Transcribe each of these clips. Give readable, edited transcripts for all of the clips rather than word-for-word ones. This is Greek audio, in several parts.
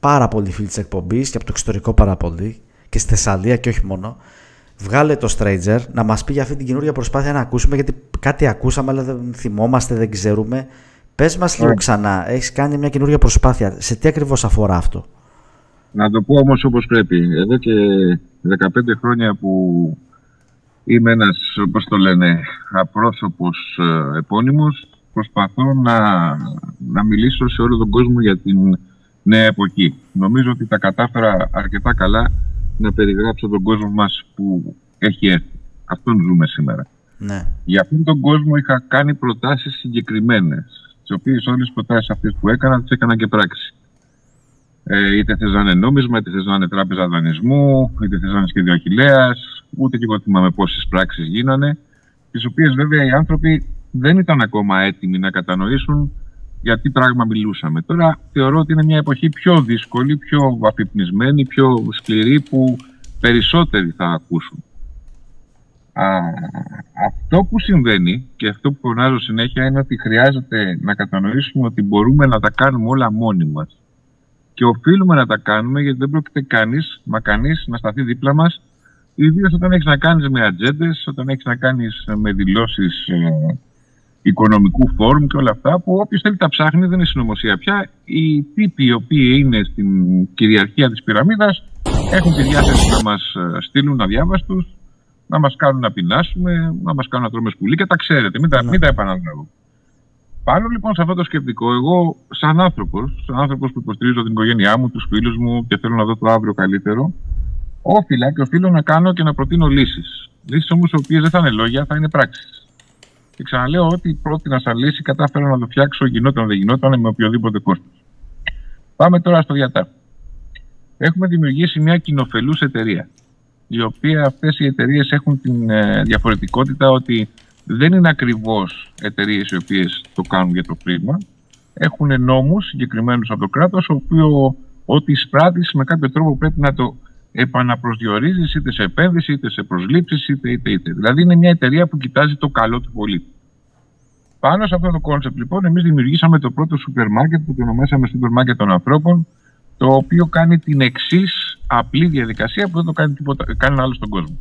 πάρα πολλοί φίλοι της εκπομπής και από το εξωτερικό πάρα πολύ και στη Θεσσαλία και όχι μόνο. Βγάλε το Stranger να μας πει για αυτή την καινούργια προσπάθεια να ακούσουμε, γιατί κάτι ακούσαμε αλλά δεν θυμόμαστε, δεν ξέρουμε. Πες μας λίγο ξανά, έχεις κάνει μια καινούργια προσπάθεια. Σε τι ακριβώς αφορά αυτό? Να το πω όμως όπως πρέπει. Εδώ και 15 χρόνια που είμαι ένας, όπως το λένε, απρόσωπος επώνυμος, προσπαθώ να μιλήσω σε όλο τον κόσμο για την νέα εποχή. Νομίζω ότι τα κατάφερα αρκετά καλά να περιγράψω τον κόσμο μας που έχει έρθει. Αυτόν ζούμε σήμερα. Ναι. Για αυτόν τον κόσμο είχα κάνει προτάσεις συγκεκριμένες, τις οποίες όλες τις προτάσεις αυτές που έκανα, τις έκανα και πράξη. Είτε θες να είναι νόμισμα, είτε θες να είναι τράπεζα δανεισμού, είτε θες να είναι σχέδιο Αχιλλέας, ούτε και εγώ θυμάμαι πόσες πράξεις γίνανε, τις οποίες βέβαια οι άνθρωποι δεν ήταν ακόμα έτοιμοι να κατανοήσουν για τι πράγμα μιλούσαμε. Τώρα θεωρώ ότι είναι μια εποχή πιο δύσκολη, πιο αφυπνισμένη, πιο σκληρή, που περισσότεροι θα ακούσουν. Αυτό που συμβαίνει και αυτό που φωνάζω συνέχεια είναι ότι χρειάζεται να κατανοήσουμε ότι μπορούμε να τα κάνουμε όλα μόνοι μας. Και οφείλουμε να τα κάνουμε, γιατί δεν πρόκειται κανείς να σταθεί δίπλα μας, ιδίως όταν έχεις να κάνεις με ατζέντες, όταν έχεις να κάνεις με δηλώσεις οικονομικού φόρουμ και όλα αυτά, που όποιος θέλει τα ψάχνει, δεν είναι συνωμοσία πια. Οι τύποι οι οποίοι είναι στην κυριαρχία της πυραμίδας έχουν τη διάθεση να μας στείλουν αδιάβαστους, να μας κάνουν να πεινάσουμε, να μας κάνουν να τρώμε σκουλίκια, τα ξέρετε, μην τα επαναλάβω. Πάνω λοιπόν σε αυτό το σκεπτικό, εγώ σαν άνθρωπος που υποστηρίζω την οικογένειά μου, τους φίλους μου και θέλω να δω το αύριο καλύτερο, οφείλω να κάνω και να προτείνω λύσεις. Λύσεις όμως οι οποίες δεν θα είναι λόγια, θα είναι πράξεις. Και ξαναλέω ότι πρότεινα σαν λύση, κατάφερα να το φτιάξω, γινόταν δεν γινόταν, με οποιοδήποτε κόστος. Πάμε τώρα στο γιατί. Έχουμε δημιουργήσει μια κοινοφελούς εταιρεία, η οποία αυτές οι εταιρείες έχουν την διαφορετικότητα ότι δεν είναι ακριβώς εταιρείες οι οποίες το κάνουν για το χρήμα. Έχουν νόμους συγκεκριμένους από το κράτος, ό,τι εισπράττεις με κάποιο τρόπο πρέπει να το επαναπροσδιορίζεις, είτε σε επένδυση, είτε σε προσλήψεις, είτε. Δηλαδή είναι μια εταιρεία που κοιτάζει το καλό του πολίτη. Πάνω σε αυτό το κόνσεπτ λοιπόν, εμείς δημιουργήσαμε το πρώτο σούπερ μάρκετ που το ονομάσαμε σούπερ μάρκετ των ανθρώπων, το οποίο κάνει την εξής απλή διαδικασία που δεν το κάνει κανένα άλλο στον κόσμο.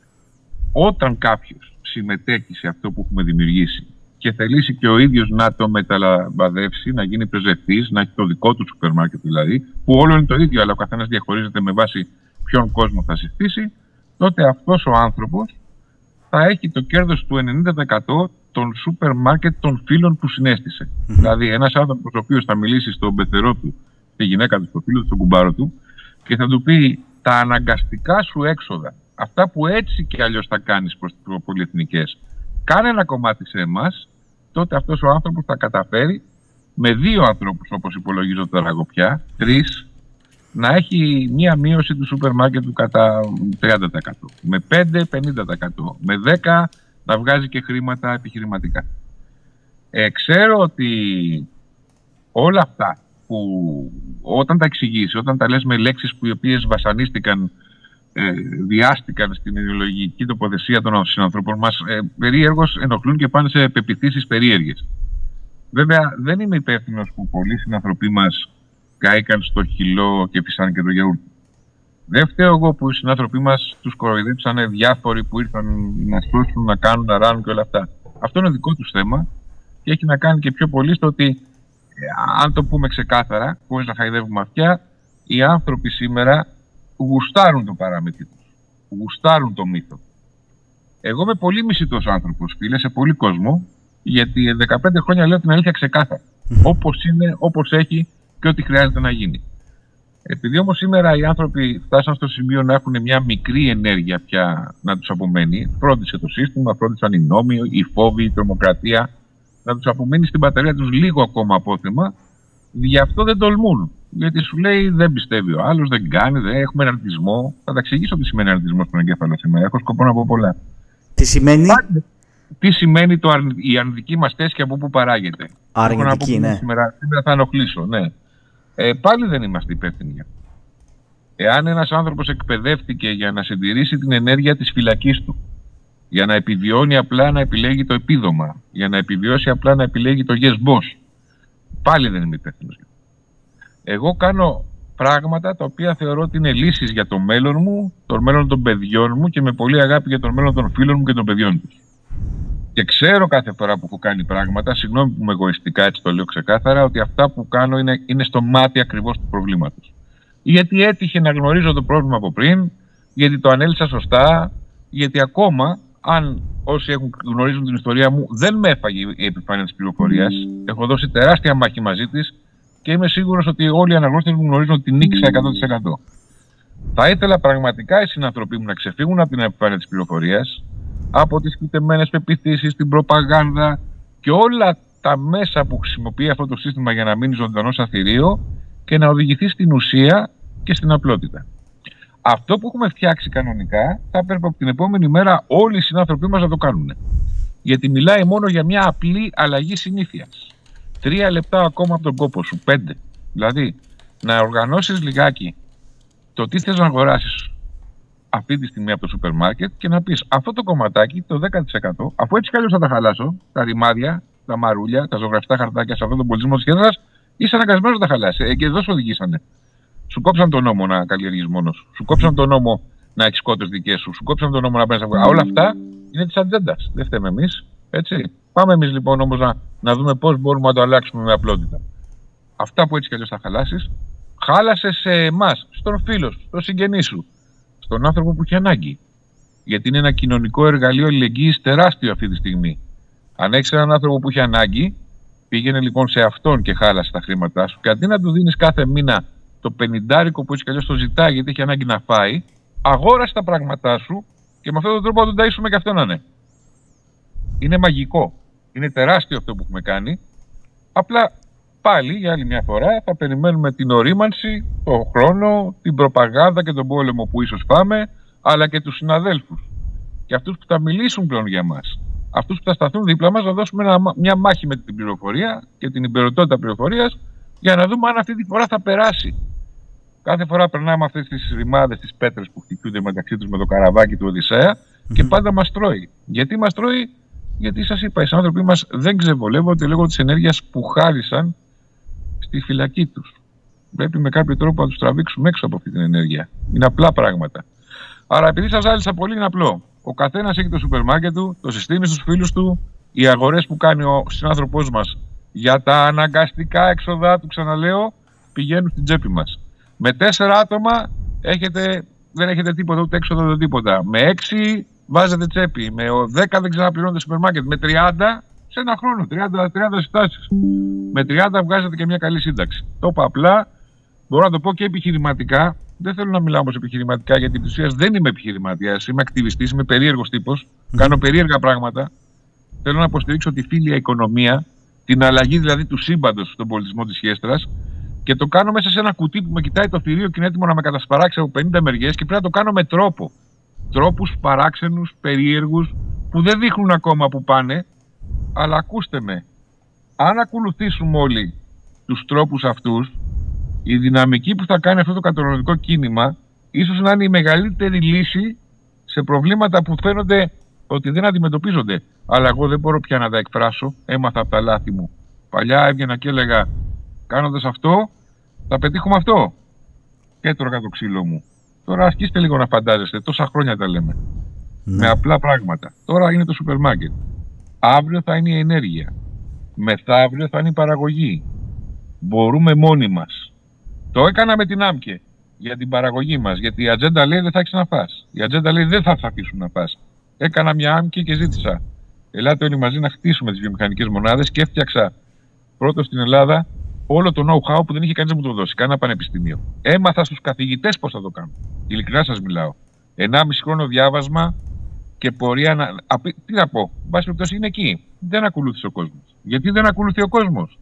Όταν κάποιος συμμετέχει σε αυτό που έχουμε δημιουργήσει και θελήσει και ο ίδιος να το μεταλαμπαδεύσει, να γίνει πρεσβευτής, να έχει το δικό του σούπερ μάρκετ δηλαδή, που όλο είναι το ίδιο, αλλά ο καθένας διαχωρίζεται με βάση ποιον κόσμο θα συστήσει, τότε αυτός ο άνθρωπος θα έχει το κέρδος του 90% των σούπερ μάρκετ των φίλων που συνέστησε. Δηλαδή, ένας άνθρωπος ο οποίος θα μιλήσει στον πεθερό του, στη γυναίκα του, στο φίλο του, στον κουμπάρο του, και θα του πει τα αναγκαστικά σου έξοδα, αυτά που έτσι και αλλιώς θα κάνεις προς τις πολυεθνικές, κάνε ένα κομμάτι σε εμάς, τότε αυτός ο άνθρωπος θα καταφέρει με 2 ανθρώπους, όπως υπολογίζω τώρα εγώ πια, 3, να έχει μία μείωση του σούπερ μάρκετ του κατά 30%. Με 5, 50%. Με 10 να βγάζει και χρήματα επιχειρηματικά. Ξέρω ότι όλα αυτά που όταν τα εξηγήσει, όταν τα λες με λέξεις που οι οποίες βασανίστηκαν, διάστηκαν στην ιδεολογική τοποθεσία των συνανθρώπων μας, περίεργως ενοχλούν και πάνε σε πεποιθήσεις περίεργες. Βέβαια δεν είμαι υπεύθυνος που πολλοί συνανθρωποί μας κάηκαν στο χυλό και φυσάνε και το γιαούρτι. Δεν φταίω εγώ που οι συνάνθρωποι μας τους κοροϊδέψανε διάφοροι που ήρθαν να σώσουν, να κάνουν, να ράνουν και όλα αυτά. Αυτό είναι δικό τους θέμα και έχει να κάνει και πιο πολύ στο ότι, αν το πούμε ξεκάθαρα, χωρίς να χαϊδεύουμε αυτιά, οι άνθρωποι σήμερα γουστάρουν το παραμύθι τους, γουστάρουν το μύθο. Εγώ είμαι πολύ μισητός άνθρωπος, φίλε, σε πολύ κόσμο, γιατί 15 χρόνια λέω την αλήθεια ξεκάθαρα. Όπως είναι, όπως έχει και ό,τι χρειάζεται να γίνει. Επειδή όμως σήμερα οι άνθρωποι φτάσαν στο σημείο να έχουν μια μικρή ενέργεια πια να τους απομένει, φρόντισε το σύστημα, φρόντισαν οι νόμοι, οι φόβοι, η τρομοκρατία, να τους απομείνει στην μπαταρία τους λίγο ακόμα απόθεμα, γι' αυτό δεν τολμούν. Γιατί σου λέει δεν πιστεύει ο άλλος, δεν κάνει, δεν έχουμε εναρτισμό. Θα τα εξηγήσω τι σημαίνει εναρτισμό στον εγκέφαλο σήμερα. Έχω σκοπό να πω πολλά. Τι σημαίνει? Τι σημαίνει η αρνητική μας θέση και από πού παράγεται. Αρνητική, ναι. Σήμερα θα ενοχλήσω, ναι. Πάλι δεν είμαστε υπεύθυνοι για αυτό. Εάν ένας άνθρωπος εκπαιδεύτηκε για να συντηρήσει την ενέργεια της φυλακής του, για να επιβιώνει απλά να επιλέγει το επίδομα, για να επιβιώσει απλά να επιλέγει το yes boss, πάλι δεν είμαι υπεύθυνος. Εγώ κάνω πράγματα τα οποία θεωρώ ότι είναι λύσεις για το μέλλον μου, το μέλλον των παιδιών μου και με πολύ αγάπη για το μέλλον των φίλων μου και των παιδιών τους. Και κάθε φορά που έχω κάνει πράγματα, συγγνώμη που είμαι εγωιστικά, έτσι το λέω ξεκάθαρα, ότι αυτά που κάνω είναι στο μάτι ακριβώς του προβλήματος. Γιατί έτυχε να γνωρίζω το πρόβλημα από πριν, γιατί το ανέλησα σωστά, γιατί ακόμα, αν όσοι γνωρίζουν την ιστορία μου, δεν με έφαγε η επιφάνεια της πληροφορίας. Έχω δώσει τεράστια μάχη μαζί της και είμαι σίγουρος ότι όλοι οι αναγνώστες μου γνωρίζουν ότι νίκησα 100%. Θα ήθελα πραγματικά οι συνανθρωποί μου να ξεφύγουν από την επιφάνεια της πληροφορίας, από τις κοιτεμένες πεποιθήσεις, την προπαγάνδα και όλα τα μέσα που χρησιμοποιεί αυτό το σύστημα για να μείνει ζωντανό σαν θηρίο και να οδηγηθεί στην ουσία και στην απλότητα. Αυτό που έχουμε φτιάξει κανονικά θα πρέπει από την επόμενη μέρα όλοι οι συνάνθρωποι μας να το κάνουν. Γιατί μιλάει μόνο για μια απλή αλλαγή συνήθειας. 3 λεπτά ακόμα από τον κόπο σου, 5. Δηλαδή, να οργανώσεις λιγάκι το τι θες να αγοράσεις αυτή τη στιγμή από το σούπερ μάρκετ και να πεις αυτό το κομματάκι, το 10%, αφού έτσι κι αλλιώς θα τα χαλάσω, τα ρημάδια, τα μαρούλια, τα ζωγραφιστά χαρτάκια σε αυτόν τον πολιτισμό της χέντρας, είσαι αναγκασμένος να τα χαλάσει. Και εδώ σου οδηγήσανε. Σου κόψαν τον νόμο να καλλιεργείς μόνος. Σου κόψαν τον νόμο να έχεις κότες δικές σου. Σου κόψαν τον νόμο να παίρνεις αυγά. Όλα αυτά είναι της ατζέντας. Δεν φταίμε εμείς. Έτσι. Πάμε εμείς λοιπόν όμως να δούμε πώς μπορούμε να το αλλάξουμε με απλότητα. Αυτά που έτσι κι αλλιώς θα χαλάσεις, χάλασε σε εμάς, στον φίλο σου, στον συγγενή σου, στον άνθρωπο που έχει ανάγκη. Γιατί είναι ένα κοινωνικό εργαλείο αλληλεγγύης τεράστιο αυτή τη στιγμή. Αν έχεις έναν άνθρωπο που έχει ανάγκη, πήγαινε λοιπόν σε αυτόν και χάλασε τα χρήματά σου. Και αντί να του δίνεις κάθε μήνα το 50 που έτσι κι αλλιώς το ζητάει γιατί έχει ανάγκη να φάει, αγόρασε τα πράγματά σου και με αυτόν τον τρόπο να τον ταΐσουμε και αυτό να είναι. Είναι μαγικό. Είναι τεράστιο αυτό που έχουμε κάνει. Απλά πάλι για άλλη μια φορά θα περιμένουμε την ορίμανση, τον χρόνο, την προπαγάνδα και τον πόλεμο που ίσως πάμε, αλλά και τους συναδέλφους. Και αυτούς που θα μιλήσουν πλέον για μας. Αυτούς που θα σταθούν δίπλα μας να δώσουμε μια μάχη με την πληροφορία και την υπερωτότητα πληροφορίας για να δούμε αν αυτή τη φορά θα περάσει. Κάθε φορά περνάμε αυτές τις ρημάδες, τις πέτρες που χτυπούνται μεταξύ τους με το καραβάκι του Οδυσσέα και πάντα μας τρώει. Γιατί μας τρώει? Γιατί σας είπα, οι άνθρωποι μας δεν ξεβολεύονται λόγω της ενέργειας που χάρισαν στη φυλακή τους. Πρέπει με κάποιο τρόπο να τους τραβήξουμε έξω από αυτή την ενέργεια. Είναι απλά πράγματα. Άρα, επειδή σας ζάλισα πολύ, είναι απλό. Ο καθένας έχει το σούπερ μάρκετ του, το συστήνει στους φίλους του, οι αγορές που κάνει ο συνάνθρωπός μας για τα αναγκαστικά έξοδα του, ξαναλέω, πηγαίνουν στην τσέπη μας. Με 4 άτομα δεν έχετε τίποτα, ούτε έξοδο ούτε τίποτα. Με 6 βάζετε τσέπη. Με 10 δεν ξαναπληρώνετε σούπερ μάρκετ. Με 30 σε ένα χρόνο, 30 συστάσεις. Με 30 βγάζετε και μια καλή σύνταξη. Το είπα απλά, μπορώ να το πω και επιχειρηματικά. Δεν θέλω να μιλάω όμως επιχειρηματικά, γιατί επί της ουσίας δεν είμαι επιχειρηματίας. Είμαι ακτιβιστής, είμαι περίεργος τύπος. Κάνω περίεργα πράγματα. Θέλω να υποστηρίξω τη φίλια οικονομία, την αλλαγή δηλαδή του σύμπαντος στον πολιτισμό της Χέστρας. Και το κάνω μέσα σε ένα κουτί που με κοιτάει το θηρίο και είναι έτοιμο να με κατασπαράξει από 50 μεριές και πρέπει να το κάνω με τρόπο. Τρόπους παράξενους, περίεργους, που δεν δείχνουν ακόμα που πάνε, αλλά ακούστε με. Αν ακολουθήσουμε όλοι τους τρόπους αυτούς, η δυναμική που θα κάνει αυτό το καταναλωτικό κίνημα ίσως να είναι η μεγαλύτερη λύση σε προβλήματα που φαίνονται ότι δεν αντιμετωπίζονται. Αλλά εγώ δεν μπορώ πια να τα εκφράσω, έμαθα από τα λάθη μου. Παλιά έβγαινα και έλεγα, κάνοντας αυτό, θα πετύχουμε αυτό. Και έτρωγα το ξύλο μου. Τώρα ασκήστε λίγο να φαντάζεστε, τόσα χρόνια τα λέμε. Με απλά πράγματα. Τώρα είναι το σούπερ μάρκετ. Αύριο θα είναι η ενέργεια. Μεθαύριο θα είναι η παραγωγή. Μπορούμε μόνοι μας. Το έκανα με την ΆΜΚΕ για την παραγωγή μας. Γιατί η ατζέντα λέει δεν θα έχεις να φας. Η ατζέντα λέει δεν θα αφήσουν να φας. Έκανα μια ΆΜΚΕ και ζήτησα. Ελάτε όλοι μαζί να χτίσουμε τις βιομηχανικές μονάδες και έφτιαξα πρώτο στην Ελλάδα όλο το know-how που δεν είχε κανείς να μου το δώσει. Κανένα πανεπιστήμιο. Έμαθα στους καθηγητές πώς θα το κάνω. Ειλικρινά σας μιλάω. 1,5 χρόνο διάβασμα και πορεία να. Τι να πω, βάση περιπτώσει είναι εκεί. Δεν ακολούθησε ο κόσμος. Γιατί δεν ακολουθεί ο κόσμος?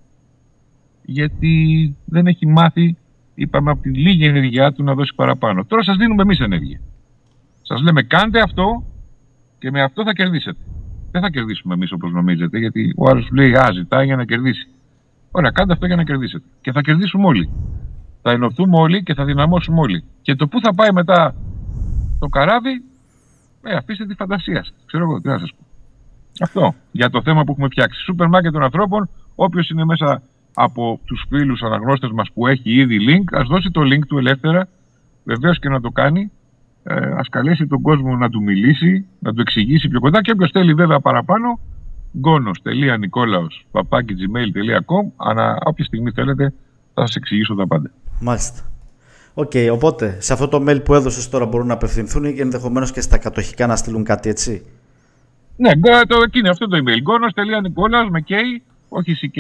Γιατί δεν έχει μάθει, είπαμε, από τη λίγη ενέργειά του να δώσει παραπάνω. Τώρα σας δίνουμε εμείς ενέργεια. Σας λέμε κάντε αυτό και με αυτό θα κερδίσετε. Δεν θα κερδίσουμε εμείς όπως νομίζετε, γιατί ο άλλος λέει ζητάει για να κερδίσει. Ωραία, κάντε αυτό για να κερδίσετε. Και θα κερδίσουμε όλοι. Θα ενωθούμε όλοι και θα δυναμώσουμε όλοι. Και το πού θα πάει μετά το καράβι, αφήστε τη φαντασία σας. Ξέρω εγώ τι να σας πω. Αυτό για το θέμα που έχουμε φτιάξει. Σούπερ μάρκετ των ανθρώπων, όποιος είναι μέσα από τους φίλους αναγνώστες μας που έχει ήδη link, ας δώσει το link του ελεύθερα, βεβαίως και να το κάνει, ας καλέσει τον κόσμο να του μιλήσει, να του εξηγήσει πιο κοντά, και όποιος θέλει βέβαια παραπάνω, gonos.nikolaos@gmail.com, όποια στιγμή θέλετε θα σας εξηγήσω τα πάντα. Μάλιστα. Οκ, οπότε σε αυτό το mail που έδωσες τώρα μπορούν να απευθυνθούν ή ενδεχομένως και στα κατοχικά να στείλουν κάτι, έτσι? Ναι, είναι αυτό το email. gonos.nikolaos με K, όχι CK,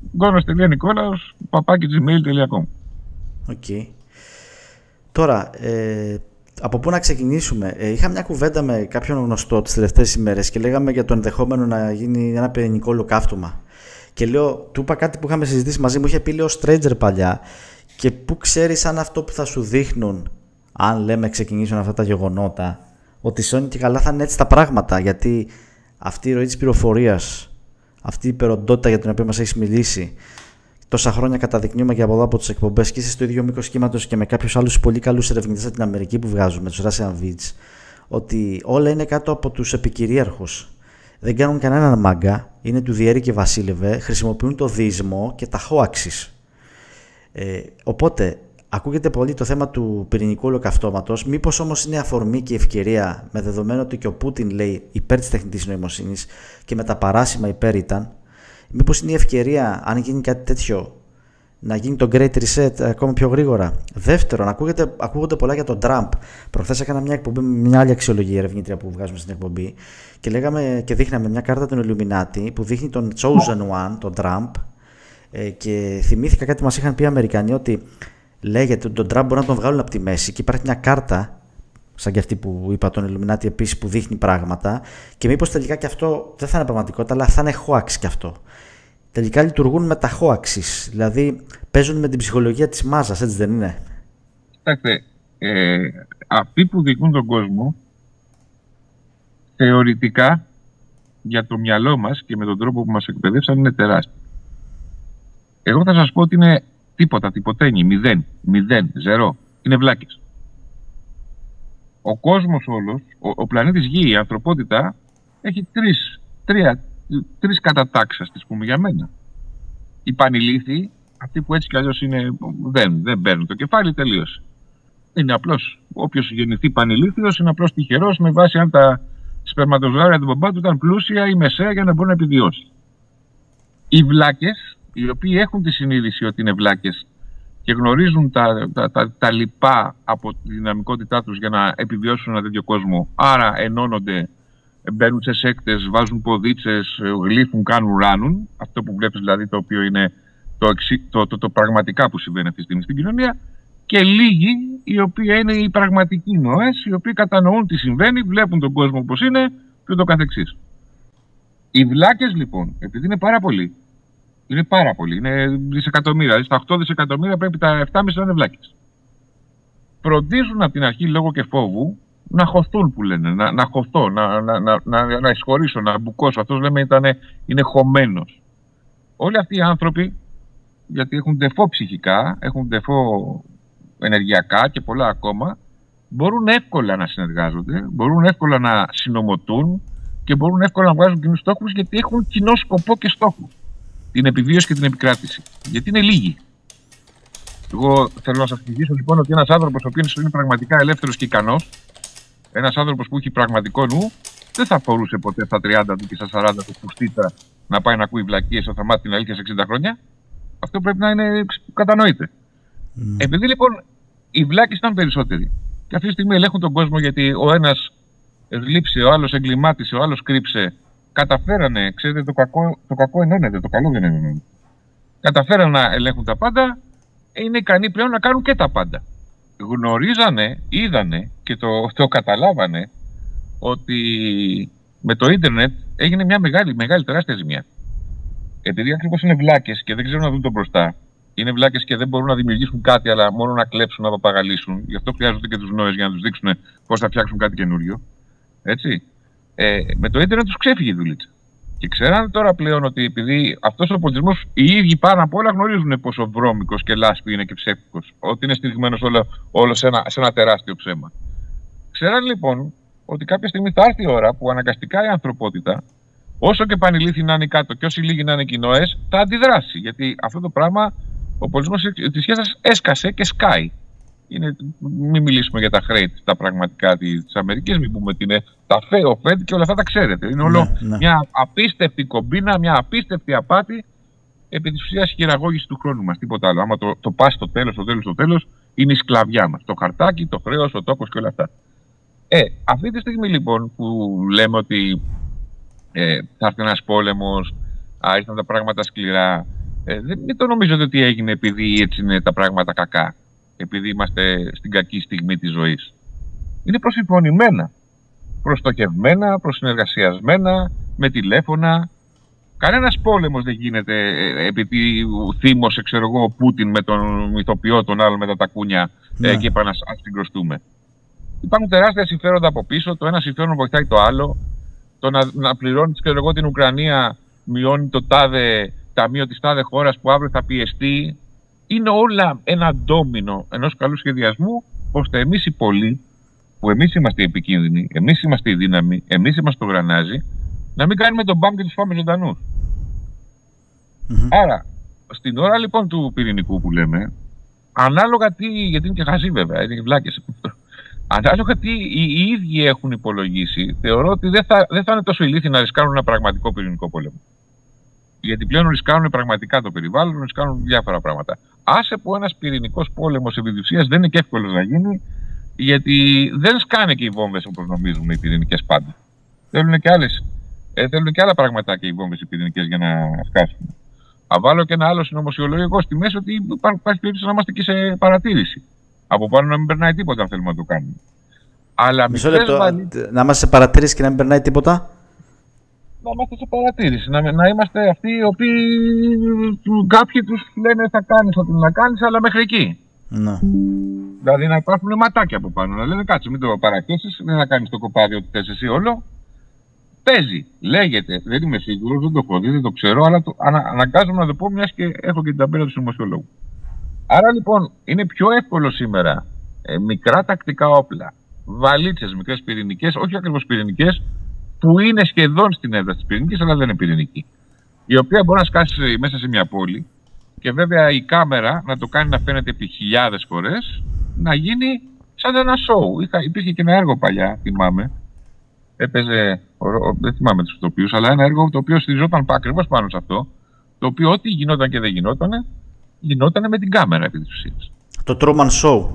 gonos.nikolaos@gmail.com. Οκ. Τώρα, από πού να ξεκινήσουμε? Είχα μια κουβέντα με κάποιον γνωστό τις τελευταίες ημέρες και λέγαμε για το ενδεχόμενο να γίνει ένα πυρηνικό ολοκαύτωμα. Και λέω, του είπα κάτι που είχαμε συζητήσει μαζί μου, είχε πει, λέω, Stranger παλιά, και πού ξέρεις αν αυτό που θα σου δείχνουν, αν λέμε ξεκινήσουν αυτά τα γεγονότα, ότι σώνει και καλά θα είναι έτσι τα πράγματα, γιατί αυτή η ροή της πληροφορίας, αυτή η υπεροντότητα για την οποία μας έχεις μιλήσει, τόσα χρόνια καταδεικνύουμε και από εδώ από τις εκπομπές, και είσαι στο ίδιο μήκος κύματος και με κάποιους άλλους πολύ καλούς ερευνητές από την Αμερική που βγάζουμε, τους Russian Vids, ότι όλα είναι κάτω από τους επικυρίαρχους. Δεν κάνουν κανέναν μάγκα, είναι του διέρη και βασίλευε, χρησιμοποιούν το δεισμό και τα hoaxes. Οπότε, ακούγεται πολύ το θέμα του πυρηνικού ολοκαυτώματος. Μήπως όμως είναι αφορμή και ευκαιρία, με δεδομένο ότι και ο Πούτιν λέει υπέρ της τεχνητής νοημοσύνης και με τα παράσημα υπέρ ήταν, μήπως είναι η ευκαιρία, αν γίνει κάτι τέτοιο, να γίνει το Great Reset ακόμα πιο γρήγορα? Δεύτερον, ακούγονται πολλά για τον Τραμπ. Προχθές έκανα μια εκπομπή με μια άλλη αξιολογή ερευνήτρια που βγάζουμε στην εκπομπή και λέγαμε και δείχναμε μια κάρτα των Illuminati που δείχνει τον Chosen One, τον Τραμπ, και θυμήθηκα κάτι που μας είχαν πει οι Αμερικανοί, ότι λέγεται ότι τον Τραμπ μπορεί να τον βγάλουν από τη μέση και υπάρχει μια κάρτα, σαν και αυτή που είπα, τον Illuminati επίσης, που δείχνει πράγματα, και μήπως τελικά και αυτό δεν θα είναι πραγματικότητα, αλλά θα είναι hoax και αυτό. Τελικά λειτουργούν με τα hoaxes, δηλαδή παίζουν με την ψυχολογία της μάζας, έτσι δεν είναι? Κοιτάξτε, αυτοί που διοικούν τον κόσμο, θεωρητικά, για το μυαλό μας και με τον τρόπο που μας εκπαιδεύσαν, είναι τεράστιο. Εγώ θα σας πω ότι είναι τίποτα, τυποτένι, μηδέν, ζερό. Είναι βλάκες. Ο κόσμος όλος, ο πλανήτης Γη, η ανθρωπότητα, έχει τρεις κατατάξεις, τις πούμε, για μένα. Οι πανηλήθοι, αυτοί που έτσι κι αλλιώς είναι, δεν παίρνουν το κεφάλι, τελείωσε. Είναι απλώς, όποιος γεννηθεί πανηλήθιος είναι απλώς τυχερός, με βάση αν τα σπερματοζωάρια του μπαμπά του ήταν πλούσια ή μεσαία για να μπορεί να επιβιώσει. Οι βλάκες, οι οποίοι έχουν τη συνείδηση ότι είναι βλάκες και γνωρίζουν τα λοιπά από τη δυναμικότητά τους για να επιβιώσουν ένα τέτοιο κόσμο, άρα ενώνονται, μπαίνουν σε σέκτες, βάζουν ποδίτσες, γλύφουν, κάνουν, ράνουν, αυτό που βλέπεις δηλαδή, το οποίο είναι το πραγματικά που συμβαίνει αυτή τη στιγμή στην κοινωνία, και λίγοι οι οποίοι είναι οι πραγματικοί νοές, οι οποίοι κατανοούν τι συμβαίνει, βλέπουν τον κόσμο όπως είναι και ούτω καθεξής. Οι βλάκες λοιπόν, επειδή είναι πάρα πολλοί, είναι δισεκατομμύρια, δηλαδή στα 8 δισεκατομμύρια πρέπει τα 7,5 να είναι βλάκες. Φροντίζουν από την αρχή, λόγω και φόβου, να χωθούν, που λένε, να χωθώ, να εισχωρήσω, να μπουκώσω. Αυτός λέμε είναι χωμένος. Όλοι αυτοί οι άνθρωποι, γιατί έχουν ντεφό ψυχικά, έχουν ντεφό ενεργειακά και πολλά ακόμα, μπορούν εύκολα να συνεργάζονται, μπορούν εύκολα να συνομωτούν και μπορούν εύκολα να βγάζουν κοινούς στόχους, γιατί έχουν κοινό σκοπό και στόχο. Την επιβίωση και την επικράτηση. Γιατί είναι λίγοι. Εγώ θέλω να σας εξηγήσω λοιπόν ότι ένας άνθρωπος ο οποίος είναι πραγματικά ελεύθερος και ικανός, ένας άνθρωπος που έχει πραγματικό νου, δεν θα φορούσε ποτέ στα 30 του και στα 40 του φουστίτσα να πάει να ακούει βλακίες όταν θα μάθει την αλήθεια σε 60 χρόνια. Αυτό πρέπει να είναι, κατανοείται. Επειδή λοιπόν οι βλάκες ήταν περισσότεροι και αυτή τη στιγμή ελέγχουν τον κόσμο, γιατί ο ένας γλύψε, ο άλλος εγκλημάτισε, ο άλλος κρύψε, καταφέρανε, ξέρετε, το κακό ενώνεται, το καλό δεν ενώνεται. Καταφέρανε να ελέγχουν τα πάντα, είναι ικανοί πλέον να κάνουν και τα πάντα. Γνωρίζανε, είδανε και το καταλάβανε ότι με το ίντερνετ έγινε μια μεγάλη τεράστια ζημιά. Επειδή ακριβώς είναι βλάκες και δεν ξέρουν να δουν το μπροστά, είναι βλάκες και δεν μπορούν να δημιουργήσουν κάτι, αλλά μόνο να κλέψουν, να παπαγαλίσουν. Γι' αυτό χρειάζονται και τους νόες για να τους δείξουν πώς θα φτιάξουν κάτι καινούριο. Έτσι. Με το ίντερνετ τους ξέφυγε η δουλίτσα. Και ξέρανε τώρα πλέον ότι επειδή αυτός ο πολιτισμός, οι ίδιοι πάνω απ' όλα γνωρίζουν πόσο βρώμικος και λάσπη είναι και ψεύτικος, ότι είναι στηριγμένος όλο σε ένα τεράστιο ψέμα. Ξέρανε λοιπόν ότι κάποια στιγμή θα έρθει η ώρα που αναγκαστικά η ανθρωπότητα όσο και επανειλήθη να είναι κάτω και όσοι λίγοι να είναι κοινόες, θα αντιδράσει. Γιατί αυτό το πράγμα, ο πολιτισμός της σχέσης έσκασε και σκάει. Μην μιλήσουμε για τα χρέη, τα πραγματικά της Αμερικής, μην πούμε ότι είναι τα ο Fed και όλα αυτά τα ξέρετε. Είναι όλο μια απίστευτη κομπίνα, μια απίστευτη απάτη επί της ουσίας χειραγώγηση του χρόνου μας. Τίποτα άλλο. Άμα το πας στο τέλος, είναι η σκλαβιά μας. Το χαρτάκι, το χρέος, ο τόκος και όλα αυτά. Αυτή τη στιγμή λοιπόν που λέμε ότι θα έρθει ένας πόλεμος, ήρθαν τα πράγματα σκληρά, δεν το νομίζετε ότι έγινε επειδή έτσι είναι τα πράγματα κακά, επειδή είμαστε στην κακή στιγμή της ζωής. Είναι προσυμφωνημένα, προστοχευμένα, προσυνεργασιασμένα, με τηλέφωνα. Κανένας πόλεμος δεν γίνεται επειδή θύμωσε, ξέρω εγώ, ο Πούτιν με τον ηθοποιό, τον άλλον με τα τακούνια και είπα να συγκροστούμε. Υπάρχουν τεράστια συμφέροντα από πίσω. Το ένα συμφέρον βοηθάει το άλλο. Το να πληρώνει, ξέρω εγώ, την Ουκρανία μειώνει το τάδε ταμείο της τάδε χώρας που αύριο θα πιεστεί. Είναι όλα ένα ντόμινο ενός καλού σχεδιασμού, ώστε εμείς οι πολλοί, που εμείς είμαστε οι επικίνδυνοι, εμείς είμαστε η δύναμη, εμείς είμαστε το γρανάζι, να μην κάνουμε τον μπαμ και τους φάμε ζωντανούς. Άρα, στην ώρα λοιπόν του πυρηνικού που λέμε, ανάλογα τι, γιατί είναι και χαζί βέβαια, είναι και βλάκες. Ανάλογα τι οι ίδιοι έχουν υπολογίσει, θεωρώ ότι δεν θα είναι τόσο ηλίθιοι να ρισκάρουν ένα πραγματικό πυρηνικό πόλεμο. Γιατί πλέον ρισκάρουν πραγματικά το περιβάλλον, ρισκάρουν διάφορα πράγματα. Άσε που ένας πυρηνικός πόλεμος επί της ουσίας δεν είναι και εύκολος να γίνει, γιατί δεν σκάνε και οι βόμβες όπως νομίζουμε οι πυρηνικές πάντα. Θέλουν και άλλα πραγματάκια οι βόμβες οι πυρηνικές για να σκάσουν. Θα βάλω και ένα άλλο συνωμοσιολογικό στη μέση ότι υπάρχει περίπτωση να είμαστε και σε παρατήρηση. Από πάνω να μην περνάει τίποτα αν θέλουμε να το κάνουμε. Αλλά μισό λεπτό, να είμαστε σε παρατήρηση και να μην περνάει τίποτα. Να είμαστε σε παρατήρηση. Να είμαστε αυτοί οι οποίοι κάποιοι τους λένε θα κάνεις ό,τι να κάνεις, αλλά μέχρι εκεί. Ναι. Δηλαδή να υπάρχουν ματάκια από πάνω. Να λένε κάτσε, μην το παρακέσεις, δεν θα κάνεις το κοπάδι ότι θες εσύ όλο. Παίζει, λέγεται, δεν είμαι σίγουρος, δεν το έχω δει, δεν το ξέρω, αλλά αναγκάζομαι να το πω μιας και έχω και την ταμπέλα του συνωμοσιολόγου. Άρα λοιπόν είναι πιο εύκολο σήμερα μικρά τακτικά όπλα, βαλίτσες, μικρές πυρηνικές, όχι ακριβώς πυρηνικές, που είναι σχεδόν στην έδρα της πυρηνικής, αλλά δεν είναι πυρηνική. Η οποία μπορεί να σκάσει μέσα σε μια πόλη και βέβαια η κάμερα να το κάνει να φαίνεται επί χιλιάδες φορές, να γίνει σαν ένα σοου. Υπήρχε και ένα έργο παλιά, θυμάμαι. Έπαιζε, δεν θυμάμαι τους ηθοποιούς, αλλά ένα έργο το οποίο στηριζόταν ακριβώς πάνω σε αυτό. Το οποίο ό,τι γινόταν και δεν γινόταν με την κάμερα επί της ουσίας. Το Truman Show.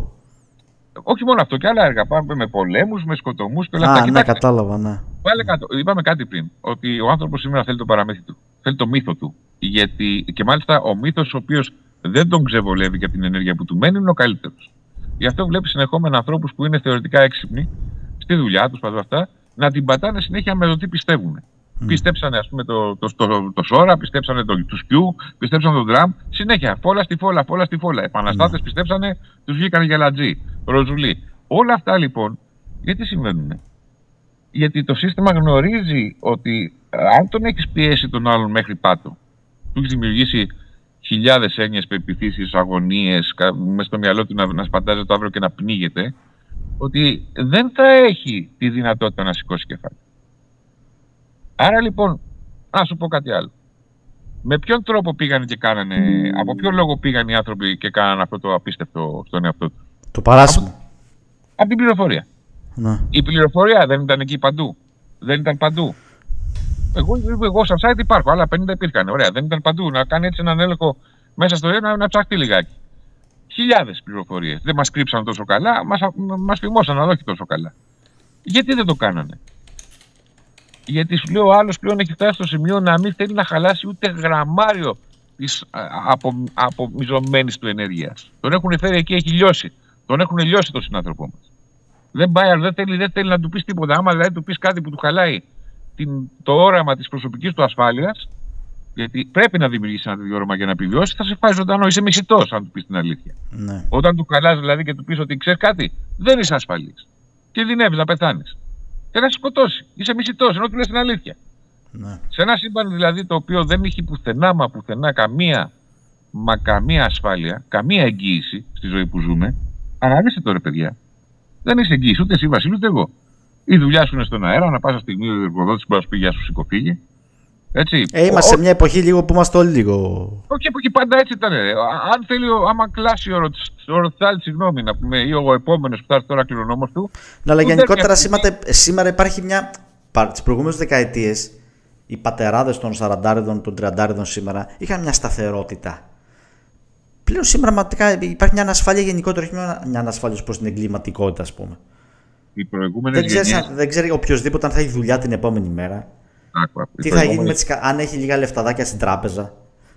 Όχι μόνο αυτό, και άλλα έργα. Πάμε με πολέμους, με σκοτωμούς και όλα αυτά. Ναι, κατάλαβα, ναι. Είπαμε κάτι πριν. Ότι ο άνθρωπος σήμερα θέλει το παραμύθι του. Θέλει το μύθο του. Γιατί, και μάλιστα ο μύθος ο οποίος δεν τον ξεβολεύει για την ενέργεια που του μένει είναι ο καλύτερος. Γι' αυτό βλέπει συνεχόμενα ανθρώπους που είναι θεωρητικά έξυπνοι στη δουλειά τους, πάντα αυτά, να την πατάνε συνέχεια με το τι πιστεύουν. Πιστέψανε, ας πούμε, το Σόρα, πιστέψανε το Σκιού, πιστέψανε τον Τραμπ. Συνέχεια, φόλα στη φόλα, φόλα στη φόλα. Επαναστάτες πιστέψανε, τους βγήκαν για λατζή, ροζουλί. Όλα αυτά λοιπόν, γιατί συμβαίνουν? Γιατί το σύστημα γνωρίζει ότι αν τον έχεις πιέσει τον άλλον μέχρι πάτο, του έχεις δημιουργήσει χιλιάδες έννοιες, πεποιθήσεις, αγωνίες, μέσα στο μυαλό του να σπατάζει το αύριο και να πνίγεται, ότι δεν θα έχει τη δυνατότητα να σηκώσει κεφάλι. Άρα λοιπόν, να σου πω κάτι άλλο. Με ποιον τρόπο πήγαν και κάνανε, από ποιο λόγο πήγαν οι άνθρωποι και κάνανε αυτό το απίστευτο στον εαυτό του? Το παράσημο. Από την πληροφορία. Ναι. Η πληροφορία δεν ήταν εκεί παντού. Δεν ήταν παντού. Εγώ σαν site υπάρχω, άλλα 50 υπήρχαν. Ωραία, δεν ήταν παντού. Να κάνει έτσι έναν έλεγχο μέσα στο ρεύμα να ψαχτεί λιγάκι. Χιλιάδες πληροφορίες. Δεν μας κρύψαν τόσο καλά, μας φημώσαν, αλλά όχι τόσο καλά. Γιατί δεν το κάνανε? Γιατί σου λέω ο άλλος πλέον έχει φτάσει στο σημείο να μην θέλει να χαλάσει ούτε γραμμάριο της απομυζωμένης του ενέργειας. Τον έχουν φέρει εκεί, έχει λιώσει. Τον έχουν λιώσει τον συνάνθρωπό μας. Δεν πάει, δεν θέλει να του πεις τίποτα. Άμα δηλαδή του πεις κάτι που του χαλάει το όραμα της προσωπικής του ασφάλειας, γιατί πρέπει να δημιουργήσει ένα τέτοιο όραμα για να επιβιώσει, θα σε φάει ζωντανό. Είσαι μισητός, αν του πεις την αλήθεια. Ναι. Όταν του χαλάς δηλαδή και του πεις ότι ξέρεις κάτι, δεν είσαι ασφαλής. Κινδυνεύεις να πεθάνεις. Και να σε σκοτώσει. Είσαι μισητός, ενώ του λες την αλήθεια. Ναι. Σε ένα σύμπαν δηλαδή το οποίο δεν έχει πουθενά καμία ασφάλεια, καμία εγγύηση στη ζωή που ζούμε, αναλύστε τώρα, παιδιά. Δεν είσαι εγγύηση ούτε εσύ, Βασίλη, ούτε εγώ. Η δουλειά σου είναι στον αέρα, να πάσα στιγμή ο εργοδότης μπορεί να σου πει γεια σου, σηκωφύγει. Έτσι. Είμαστε σε μια εποχή λίγο που είμαστε όλοι λίγο. Όχι εποχή, πάντα έτσι ήταν. Αν θέλει, άμα κλάσει ο Ροτσάλ, συγγνώμη να πούμε, ή ο επόμενο που θα έρθει τώρα κληρονόμος του. Ναι, αλλά γενικότερα σήμερα υπάρχει μια. Τις προηγούμενες δεκαετίες, οι πατεράδες των 40, των 30 σήμερα είχαν μια σταθερότητα. Πλέον σήμερα υπάρχει μια ανασφάλεια γενικότερα, όχι μια ανασφάλεια προς την εγκληματικότητα, ας πούμε. Οι προηγούμενες γενιές... Δεν ξέρει οποιοδήποτε αν θα έχει δουλειά την επόμενη μέρα. Τι θα γίνει αν έχει λίγα λεφταδάκια στην τράπεζα.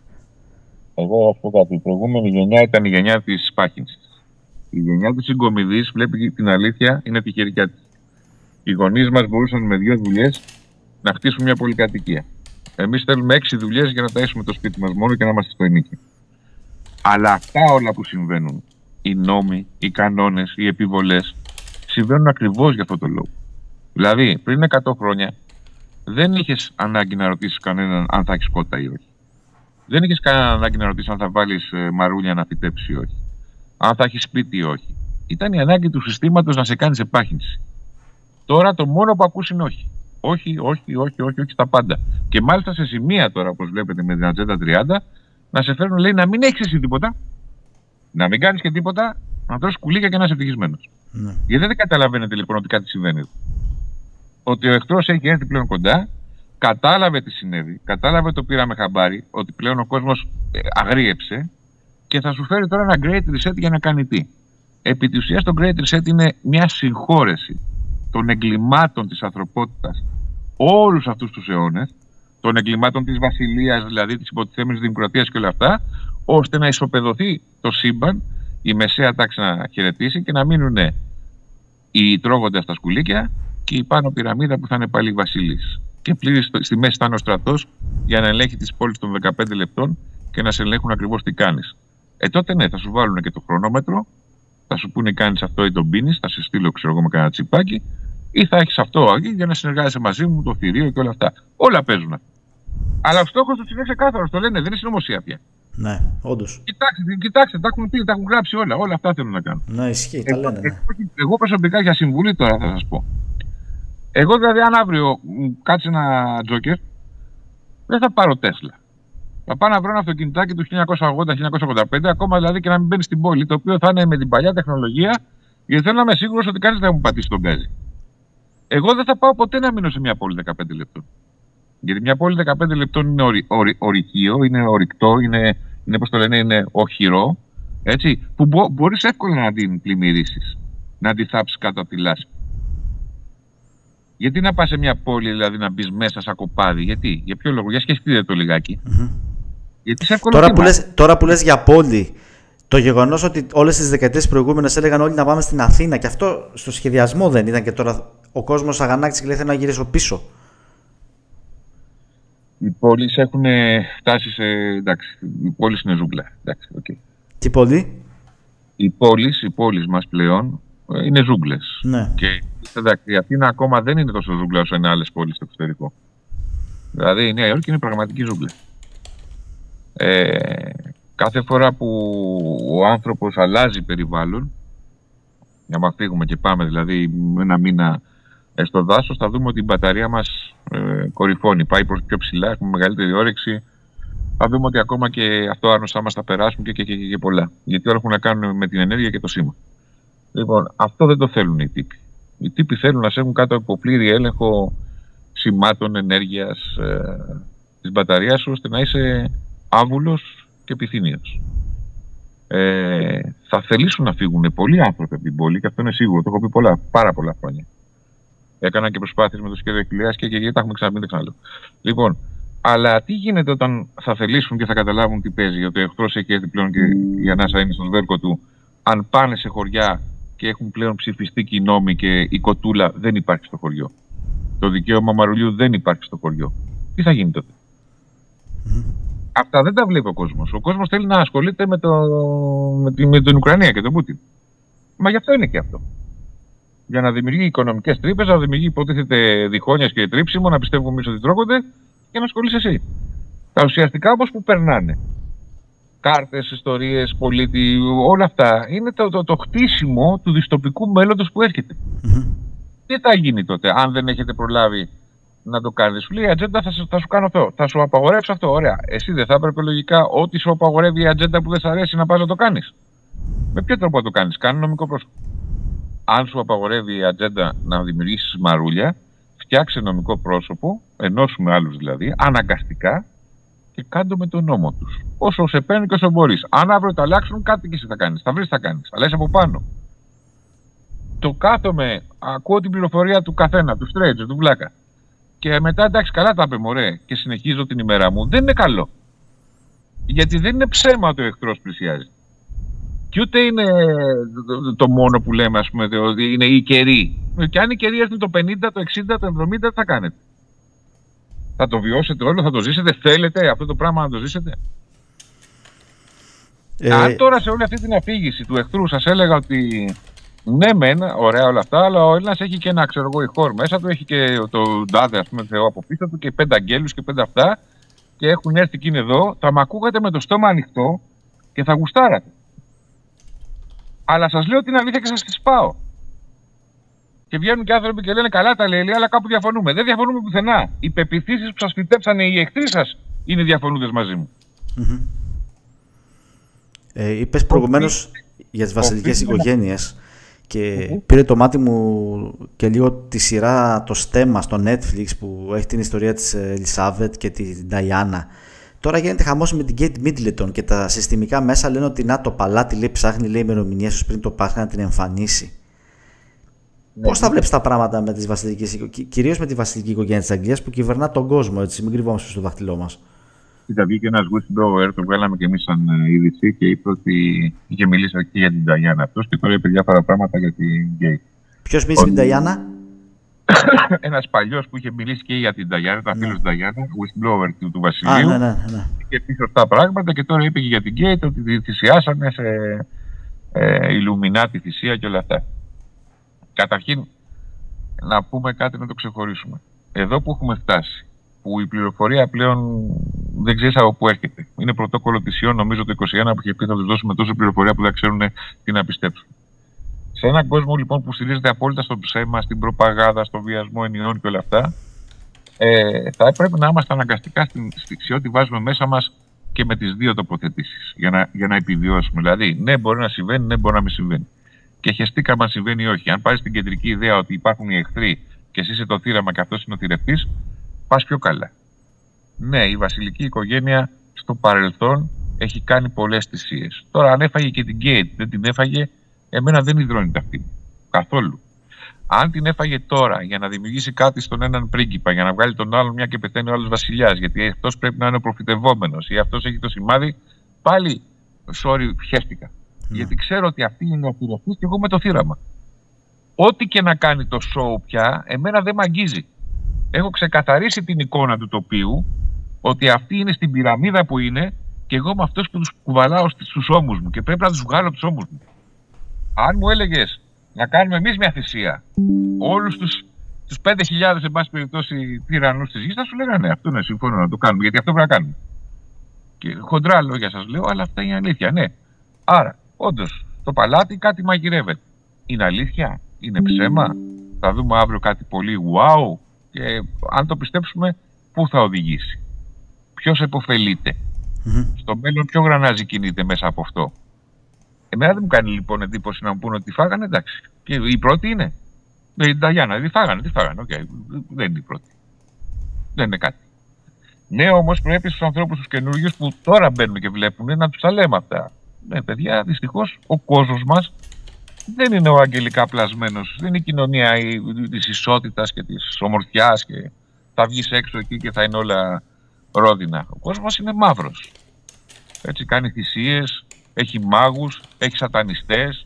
Εγώ αυτό κάτι. Η προηγούμενη γενιά ήταν η γενιά της πάχυνσης. Η γενιά της συγκομιδής, βλέπει την αλήθεια, είναι τυχερικιά της. Οι γονείς μας μπορούσαν με 2 δουλειές να χτίσουν μια πολυκατοικία. Εμείς θέλουμε 6 δουλειές για να ταΐσουμε το σπίτι μας μόνο και να είμαστε στο ενίκιο. Αλλά αυτά όλα που συμβαίνουν, οι νόμοι, οι κανόνες, οι επιβολές, συμβαίνουν ακριβώς για αυτό το λόγο. Δηλαδή, πριν 100 χρόνια, δεν είχες ανάγκη να ρωτήσεις κανέναν αν θα έχεις κότα ή όχι. Δεν είχες κανένα ανάγκη να ρωτήσεις αν θα βάλεις μαρούλια να φυτέψει ή όχι. Αν θα έχεις σπίτι ή όχι. Ήταν η ανάγκη του συστήματος να σε κάνεις επάχυνση. Τώρα το μόνο που ακούς είναι όχι. Όχι στα πάντα. Και μάλιστα σε σημεία τώρα, όπως βλέπετε με την Ατζέντα 30, να σε φέρνουν, λέει, να μην έχεις εσύ τίποτα, να μην κάνεις και τίποτα, να τρως κουλίκια και να είσαι ευτυχισμένος. Ναι. Γιατί δεν καταλαβαίνετε λοιπόν ότι κάτι συμβαίνει. Ότι ο εχθρός έχει έρθει πλέον κοντά, κατάλαβε τι συνέβη, κατάλαβε το πήραμε χαμπάρι, ότι πλέον ο κόσμος αγρίεψε και θα σου φέρει τώρα ένα Great Reset για να κάνει τι. Επί της ουσίας το Great Reset είναι μια συγχώρεση των εγκλημάτων της ανθρωπότητας όλους αυτούς τους αιώνες, των εγκλημάτων της βασιλείας, δηλαδή της υποτιθέμενης δημοκρατίας και όλα αυτά, ώστε να ισοπεδωθεί το σύμπαν, η μεσαία τάξη να χαιρετήσει και να μείνουν οι τρώγοντες στα σκουλίκια και η πάνω πυραμίδα που θα είναι πάλι βασιλής. Και πλήρης στη μέση θα είναι ο στρατός για να ελέγχει τις πόλεις των 15 λεπτών και να σε ελέγχουν ακριβώς τι κάνεις. Τότε ναι, θα σου βάλουν και το χρονόμετρο, θα σου πούνε κάνεις αυτό ή τον πίνεις, θα σε στείλω ξέρω εγώ με κανένα τσιπάκι, ή θα έχεις αυτό για να συνεργάζεσαι μαζί μου, το θηρίο και όλα αυτά. Όλα παίζουν. Αλλά ο στόχος τους είναι ξεκάθαρος, το λένε, δεν είναι συνωμοσία πια. Ναι, όντως. Κοιτάξτε, τα έχουν πει, τα έχουν γράψει όλα. Όλα αυτά θέλουν να κάνουν. Ναι, ισχύει, τα λένε. Ναι. Εγώ προσωπικά για συμβουλή τώρα θα σας πω. Εγώ δηλαδή, αν αύριο κάτσει ένα τζόκερ, δεν θα πάρω Τέσλα. Θα πάω να βρω ένα αυτοκινητάκι του 1980-1985, ακόμα δηλαδή και να μην μπαίνει στην πόλη, το οποίο θα είναι με την παλιά τεχνολογία, γιατί θέλω να είμαι σίγουρος ότι κανείς δεν θα μου πατήσει τον γκάζι. Εγώ δεν θα πάω ποτέ να μείνω σε μια πόλη 15 λεπτών. Γιατί μια πόλη 15 λεπτών είναι ορυχείο, είναι ορυκτό, είναι πώς το λένε, είναι οχυρό, έτσι, που μπορείς εύκολα να την πλημμυρίσεις, να τη θάψεις κάτω από τη λάσπη. Γιατί να πας σε μια πόλη, δηλαδή να μπεις μέσα σαν κοπάδι, γιατί, για ποιο λόγο, για σκεφτείτε το λιγάκι. Γιατί σε εύκολο τώρα που λες για πόλη, το γεγονός ότι όλες τις δεκαετίες προηγούμενες έλεγαν όλοι να πάμε στην Αθήνα και αυτό στο σχεδιασμό δεν ήταν και τώρα ο κόσμος αγανάκτησε και λέει θέλω να γυρίσω πίσω. Οι πόλεις έχουν φτάσει σε. Εντάξει, οι πόλεις είναι ζούγκλα. Εντάξει, okay. Τι πόλη? Οι πόλεις μας πλέον είναι ζούγκλες. Ναι. Και εντάξει, η Αθήνα ακόμα δεν είναι τόσο ζούγκλα όσο είναι άλλες πόλεις στο εξωτερικό. Δηλαδή η Νέα Υόρκη είναι πραγματική ζούγκλα. Κάθε φορά που ο άνθρωπος αλλάζει περιβάλλον, για να φύγουμε και πάμε δηλαδή ένα μήνα στο δάσος, θα δούμε ότι η μπαταρία μας κορυφώνει, πάει προς πιο ψηλά, έχουμε μεγαλύτερη όρεξη. Θα δούμε ότι ακόμα και αυτό άρρωσά μας θα περάσουν και πολλά. Γιατί όλα έχουν να κάνουν με την ενέργεια και το σήμα. Λοιπόν, αυτό δεν το θέλουν οι τύποι. Οι τύποι θέλουν να σε έχουν κάτω από πλήρη έλεγχο σημάτων ενέργειας της μπαταρίας σου, ώστε να είσαι άβουλος και επιθυμίος. Θα θελήσουν να φύγουν πολλοί άνθρωποι από την πόλη και αυτό είναι σίγουρο. Το έχω πει πάρα πολλά χρόνια. Έκανα και προσπάθειες με το σχέδιο Χιλιάς και τα έχουμε ξαναπεί, δεν ξαναλέω. Λοιπόν, αλλά τι γίνεται όταν θα θελήσουν και θα καταλάβουν τι παίζει, γιατί ο εχθρός έχει έρθει πλέον και η ανάσα είναι στον σβέρκο του. Αν πάνε σε χωριά και έχουν πλέον ψηφιστεί και οι νόμοι και η κοτούλα δεν υπάρχει στο χωριό. Το δικαίωμα μαρουλιού δεν υπάρχει στο χωριό. Τι θα γίνει τότε? Αυτά δεν τα βλέπει ο κόσμος. Ο κόσμος θέλει να ασχολείται με την Ουκρανία και τον Πούτιν. Μα γι' αυτό είναι και αυτό. Για να δημιουργεί οικονομικές τρύπες, να δημιουργεί υποτίθεται διχόνοιας και τρίψιμο, να πιστεύουμε εμείς ότι τρώγονται και να ασχολείσαι εσύ. Τα ουσιαστικά όμως που περνάνε. Κάρτες, ιστορίες, πολίτη, όλα αυτά είναι το χτίσιμο του δυστοπικού μέλλοντος που έρχεται. Τι θα γίνει τότε, αν δεν έχετε προλάβει να το κάνεις. Σου λέει η ατζέντα θα σου κάνω αυτό, θα σου απαγορεύσω αυτό. Ωραία. Εσύ δεν θα έπρεπε λογικά ό,τι σου απαγορεύει η ατζέντα που δεν σ' αρέσει να πας να το κάνεις? Με ποιο τρόπο να το κάνεις? Κάνε νομικό πρόσωπο. Αν σου απαγορεύει η ατζέντα να δημιουργήσεις μαρούλια, φτιάξε νομικό πρόσωπο, ενώσουμε άλλους δηλαδή, αναγκαστικά, και κάντο με τον νόμο τους. Όσο σε παίρνει και όσο μπορείς. Αν αύριο το αλλάξουν, κάτι και εσύ θα κάνεις. Θα βρεις τι θα κάνεις. Αλλά είσαι από πάνω. Το κάθομαι, ακούω την πληροφορία του καθένα, του stranger, του βλάκα. Και μετά εντάξει, καλά τα είπε μωρέ, και συνεχίζω την ημέρα μου. Δεν είναι καλό. Γιατί δεν είναι ψέμα ότι ο εχθρός πλησιάζει. Και ούτε είναι το μόνο που λέμε, ας πούμε, ότι είναι οι καιροί. Και αν οι καιροί έρθουν το 50, το 60, το 70, τι θα κάνετε? Θα το βιώσετε όλο, θα το ζήσετε? Θέλετε αυτό το πράγμα να το ζήσετε? Αν τώρα σε όλη αυτή την αφήγηση του εχθρού σας έλεγα ότι ναι μεν, ωραία όλα αυτά, αλλά ο Έλληνας έχει και ένα, ξέρω εγώ, ηχόρ μέσα του, έχει και το τάδε, ας πούμε, Θεό από πίσω του και 5 αγγέλους και 5 αυτά, και έχουν έρθει και είναι εδώ, θα μ' ακούγατε με το στόμα ανοιχτό και θα γουστάρατε. Αλλά σας λέω την αλήθεια και σας τη σπάω. Και βγαίνουν και άνθρωποι και λένε καλά τα λέει, αλλά κάπου διαφωνούμε. Δεν διαφωνούμε πουθενά. Οι πεποιθήσεις που σας φυτέψανε οι εχθροί σας είναι διαφωνούντες μαζί μου. Είπες προηγουμένως για τις βασιλικές οικογένειες και πήρε το μάτι μου και λίγο τη σειρά το στέμμα στο Netflix που έχει την ιστορία της Ελισάβετ και την Νταϊάννα. Τώρα γίνεται χαμός με την Kate Middleton και τα συστημικά μέσα λένε ότι να το παλάτι λέει, ψάχνει λέει ημερομηνίες πριν το Πάσχα να την εμφανίσει. Ναι. Πώς θα βλέπεις τα πράγματα με τις βασιλικές, κυρίως με τη βασιλική οικογένεια της Αγγλίας που κυβερνά τον κόσμο, έτσι, μην κρυβόμαστε στο δάχτυλό μας? Ήταν βγήκε ένας whistleblower, το βγάλαμε και εμείς σαν είδηση και είπε ότι είχε μιλήσει και για την Νταϊάννα αυτός και τώρα είπε διάφορα πράγματα για την Kate. Ποιος μίλησε για την Νταϊάννα? Ένας παλιός που είχε μιλήσει και για την Νταϊάννα, ήταν φίλος της Νταϊάννα, whistleblower του βασιλείου. Ναι. Και πει σωστά πράγματα και τώρα είπε και για την Kate ότι τη θυσιάσανε σε Ιλουμινάτη θυσία και όλα αυτά. Καταρχήν, να πούμε κάτι να το ξεχωρίσουμε. Εδώ που έχουμε φτάσει, που η πληροφορία πλέον δεν ξέρει από πού έρχεται. Είναι πρωτόκολλο της ΙΟΝ, νομίζω το 2021, που είχε πει θα τους δώσουμε τόσο πληροφορία που δεν ξέρουν τι να πιστέψουν. Σε έναν κόσμο λοιπόν που στηρίζεται απόλυτα στο ψέμα, στην προπαγάνδα, στο βιασμό ενιών και όλα αυτά, θα έπρεπε να είμαστε αναγκαστικά σε ό,τι βάζουμε μέσα μας και με τις δύο τοποθετήσεις για να επιβιώσουμε. Δηλαδή, ναι, μπορεί να συμβαίνει, ναι, μπορεί να μην συμβαίνει. Και χεστήκαμε αν συμβαίνει ή όχι. Αν πάρεις την κεντρική ιδέα ότι υπάρχουν οι εχθροί και εσύ είσαι το θύραμα και αυτός είναι ο θηρευτής, πας πιο καλά. Ναι, η βασιλική οικογένεια στο παρελθόν έχει κάνει πολλές θυσίες. Τώρα, αν έφαγε και την Kate, δεν την έφαγε, εμένα δεν υδρώνεται αυτή. Καθόλου. Αν την έφαγε τώρα για να δημιουργήσει κάτι στον έναν πρίγκιπα, για να βγάλει τον άλλον μια και πεθαίνει ο άλλος βασιλιάς, γιατί αυτός πρέπει να είναι ο προφητευόμενος ή αυτός έχει το σημάδι, πάλι, sorry, χαίστηκα. Γιατί ξέρω ότι αυτή είναι ο θηρευτής και εγώ με το θύραμα. Ό,τι και να κάνει το show πια, εμένα δεν μ' αγγίζει. Έχω ξεκαθαρίσει την εικόνα του τοπίου, ότι αυτή είναι στην πυραμίδα που είναι και εγώ είμαι αυτός που τους κουβαλάω στους ώμους μου και πρέπει να τους βγάλω από τους ώμους μου. Αν μου έλεγες να κάνουμε εμείς μια θυσία, όλους τους 5.000 εν πάση περιπτώσει τυραννούς της γης, θα σου λέγανε αυτό είναι συμφωνώ να το κάνουμε, γιατί αυτό πρέπει να κάνουμε. Και χοντρά λόγια σας λέω, αλλά αυτά είναι αλήθεια, ναι. Άρα, όντως, το παλάτι κάτι μαγειρεύεται. Είναι αλήθεια, είναι ψέμα, θα δούμε αύριο κάτι πολύ wow και αν το πιστέψουμε, πού θα οδηγήσει. Ποιος επωφελείται. Στο μέλλον ποιο γρανάζι κινείται μέσα από αυτό. Εμένα δεν μου κάνει λοιπόν εντύπωση να μου πούνε ότι φάγανε, εντάξει. Και η πρώτη είναι. Η Νταϊάννα, τι φάγανε. Okay. Δεν είναι η πρώτη. Δεν είναι κάτι. Ναι, όμως πρέπει στους ανθρώπους τους καινούργιους που τώρα μπαίνουν και βλέπουν να τους τα λέμε αυτά. Ναι, παιδιά, δυστυχώς ο κόσμος μας δεν είναι ο αγγελικά πλασμένος. Δεν είναι η κοινωνία της ισότητας και της ομορφιάς και θα βγεις έξω εκεί και θα είναι όλα ρόδινα. Ο κόσμος μας είναι μαύρος. Έτσι κάνει θυσίες, έχει μάγους, έχει σατανιστές,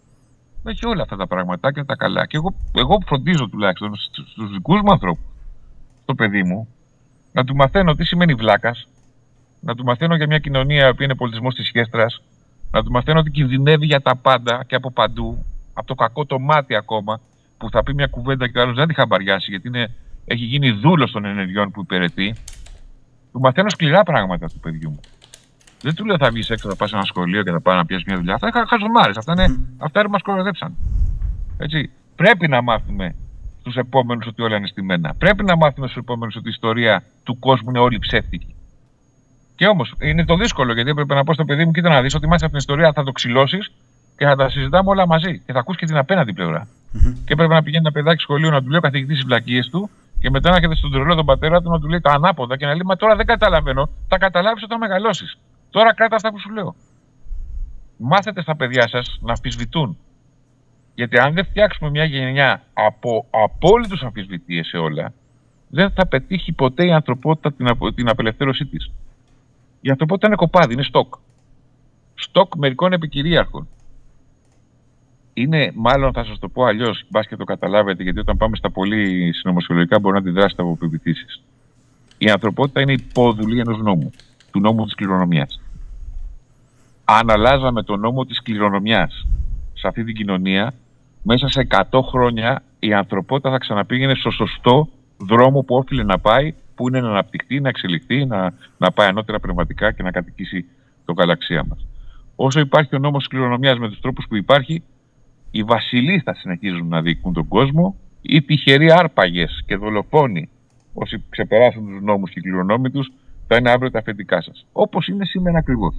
έχει όλα αυτά τα πραγματάκια τα καλά. Και εγώ φροντίζω τουλάχιστον στους δικούς μου ανθρώπους, στο παιδί μου, να του μαθαίνω τι σημαίνει βλάκας, να του μαθαίνω για μια κοινωνία που είναι πολιτισμός της χέστρας, να του μαθαίνω ότι κινδυνεύει για τα πάντα και από παντού, από το κακό το μάτι ακόμα, που θα πει μια κουβέντα και ο άλλος δεν τη χαμπαριάσει, γιατί έχει γίνει δούλος των ενεργειών που υπηρετεί. Του μαθαίνω σκληρά πράγματα του παιδιού μου. Δεν του λέω θα βγεις έξω, θα πας σε ένα σχολείο και θα πάει να πιάσεις μια δουλειά. Αυτά είναι χαζομάρες. Αυτά είναι μας κοροϊδέψαν. Έτσι. Πρέπει να μάθουμε στους επόμενους ότι όλα είναι στημένα. Πρέπει να μάθουμε στους επόμενους ότι η ιστορία του κόσμου είναι όλη ψεύτικη. Και όμως είναι το δύσκολο, γιατί έπρεπε να πω στο παιδί μου: κοίτα να δεις ότι μάθεις από την ιστορία, θα το ξυλώσεις και θα τα συζητάμε όλα μαζί. Και θα ακούς και την απέναντι πλευρά. Και έπρεπε να πηγαίνει ένα παιδάκι σχολείο να του λέει ο καθηγητής τις βλακίες του, και μετά να έρχεται στον τρελό τον πατέρα του να του λέει τα ανάποδα και να λέει: μα τώρα δεν καταλαβαίνω. Τα καταλάβεις όταν μεγαλώσεις. Τώρα κράτα αυτά που σου λέω. Μάθετε στα παιδιά σας να αμφισβητούν. Γιατί αν δεν φτιάξουμε μια γενιά από απόλυτους αμφισβητείες σε όλα, δεν θα πετύχει ποτέ η ανθρωπότητα την απελευθέρωσή της. Η ανθρωπότητα είναι κοπάδι, είναι στόκ. Στόκ μερικών επικυρίαρχων. Είναι, μάλλον θα σας το πω αλλιώς, μπας και το καταλάβετε, γιατί όταν πάμε στα πολύ συνωμοσιολογικά μπορεί να αντιδράσετε από πεποιθήσεις. Η ανθρωπότητα είναι υπόδουλη ενός νόμου, του νόμου της κληρονομιάς. Αν αλλάζαμε τον νόμο της κληρονομιάς σε αυτή την κοινωνία, μέσα σε 100 χρόνια η ανθρωπότητα θα ξαναπήγαινε στο σωστό δρόμο που όφιλε να πάει, που είναι να αναπτυχθεί, να εξελιχθεί, να πάει ανώτερα πνευματικά και να κατοικήσει το γαλαξία μας. Όσο υπάρχει ο νόμος της κληρονομιάς με τους τρόπους που υπάρχει, οι βασιλείς θα συνεχίζουν να διοικούν τον κόσμο, οι τυχεροί άρπαγες και δολοφόνοι, όσοι ξεπεράσουν τους νόμους και οι κληρονόμοι τους, θα είναι αύριο τα αφεντικά σας. Όπως είναι σήμερα ακριβώς.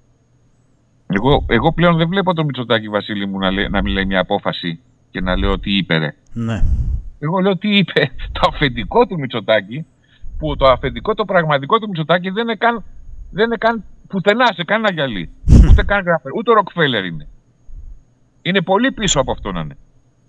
Εγώ πλέον δεν βλέπω το Μητσοτάκη, Βασίλη μου, να μιλάει μια απόφαση και να λέω τι είπε, ρε. Ναι. Εγώ λέω τι είπε το αφεντικό του Μητσοτάκη, που το αφεντικό, το πραγματικό του Μητσοτάκη δεν είναι καν πουθενά σε κανένα γυαλί. Ούτε καν γράφερ, ούτε ο Ροκφέλερ είναι. Είναι πολύ πίσω από αυτό να είναι.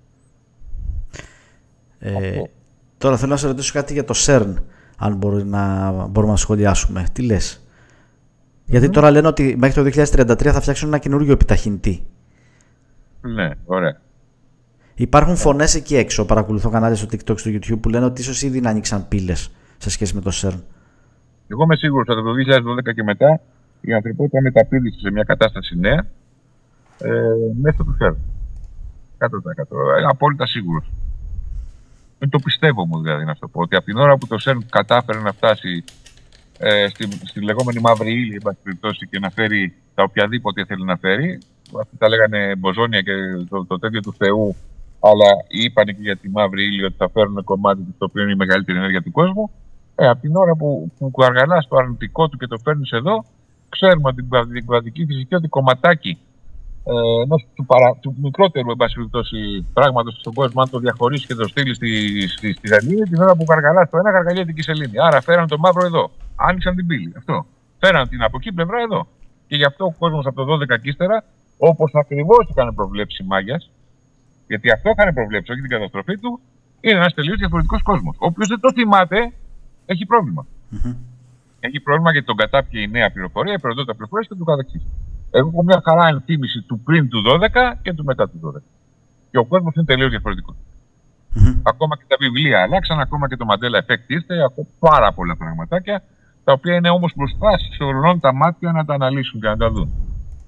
Τώρα θέλω να σε ρωτήσω κάτι για το ΣΕΡΝ, αν μπορούμε να σχολιάσουμε. Τι λες? Γιατί τώρα λένε ότι μέχρι το 2033 θα φτιάξουν ένα καινούργιο επιταχυντή. Ναι, ωραία. Υπάρχουν φωνές εκεί έξω, παρακολουθώ κανάλια στο TikTok, στο YouTube, που λένε ότι ίσως ήδη να ανοίξαν πύλες σε σχέση με το ΣΕΡΝ. Εγώ είμαι σίγουρος ότι από το 2012 και μετά η ανθρωπότητα μεταπήδησε σε μια κατάσταση νέα μέσω του ΣΕΡΝ. 100%. Απόλυτα σίγουρος. Το πιστεύω μου, δηλαδή, να σου το πω. Ότι από την ώρα που το ΣΕΡΝ κατάφερε να φτάσει στη λεγόμενη μαύρη ύλη, εν πάση περιπτώσει, και να φέρει τα οποιαδήποτε θέλει να φέρει. Αυτοί τα λέγανε μποζόνια και το τέτοιο του Θεού, αλλά είπαν και για τη μαύρη ύλη ότι θα φέρουν κομμάτι το οποίο είναι η μεγαλύτερη ενέργεια του κόσμου. Από την ώρα που αργαλάς το αρνητικό του και το φέρνεις εδώ, ξέρουμε την κβαντική φυσική ότι κομματάκι ενός του μικρότερου, εν πάση περιπτώσει, πράγματος στον κόσμο, αν το διαχωρίσει και το στείλει στη σελήνη, την ώρα που γαργαλάς το ένα, γαργαλιέται και η σελήνη. Άρα φέραν το μαύρο εδώ. Άνοιξαν την πύλη. Αυτό. Φέραν την από εκεί πλευρά εδώ. Και γι' αυτό ο κόσμος από το 12 και ύστερα, όπως ακριβώς είχαν προβλέψει οι Μάγιας, γιατί αυτό είχαν προβλέψει, όχι την καταστροφή του, είναι ένας τελείως διαφορετικός κόσμος. Όποιος δεν το θυμάται, έχει πρόβλημα. Έχει πρόβλημα γιατί τον κατάπιε η νέα πληροφορία, η περιοδότητα πληροφορία και του καθεξής. Εγώ έχω μια χαρά ενθύμηση του πριν του 12 και του μετά του 12. Και ο κόσμος είναι τελείως διαφορετικός. Ακόμα και τα βιβλία αλλάξαν, ακόμα και το Mandela Effect ήρθε, ακόμα πάρα πολλά πραγματάκια, τα οποία είναι όμως μπροστά σε όλων τα μάτια να τα αναλύσουν και να τα δουν.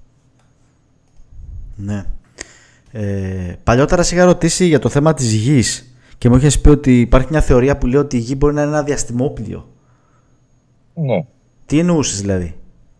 Ναι. Παλιότερα σε είχα ρωτήσει για το θέμα της γης και μου είχες πει ότι υπάρχει μια θεωρία που λέει ότι η γη μπορεί να είναι ένα διαστημόπλιο. Ναι. Τι εννοούσες δηλαδή?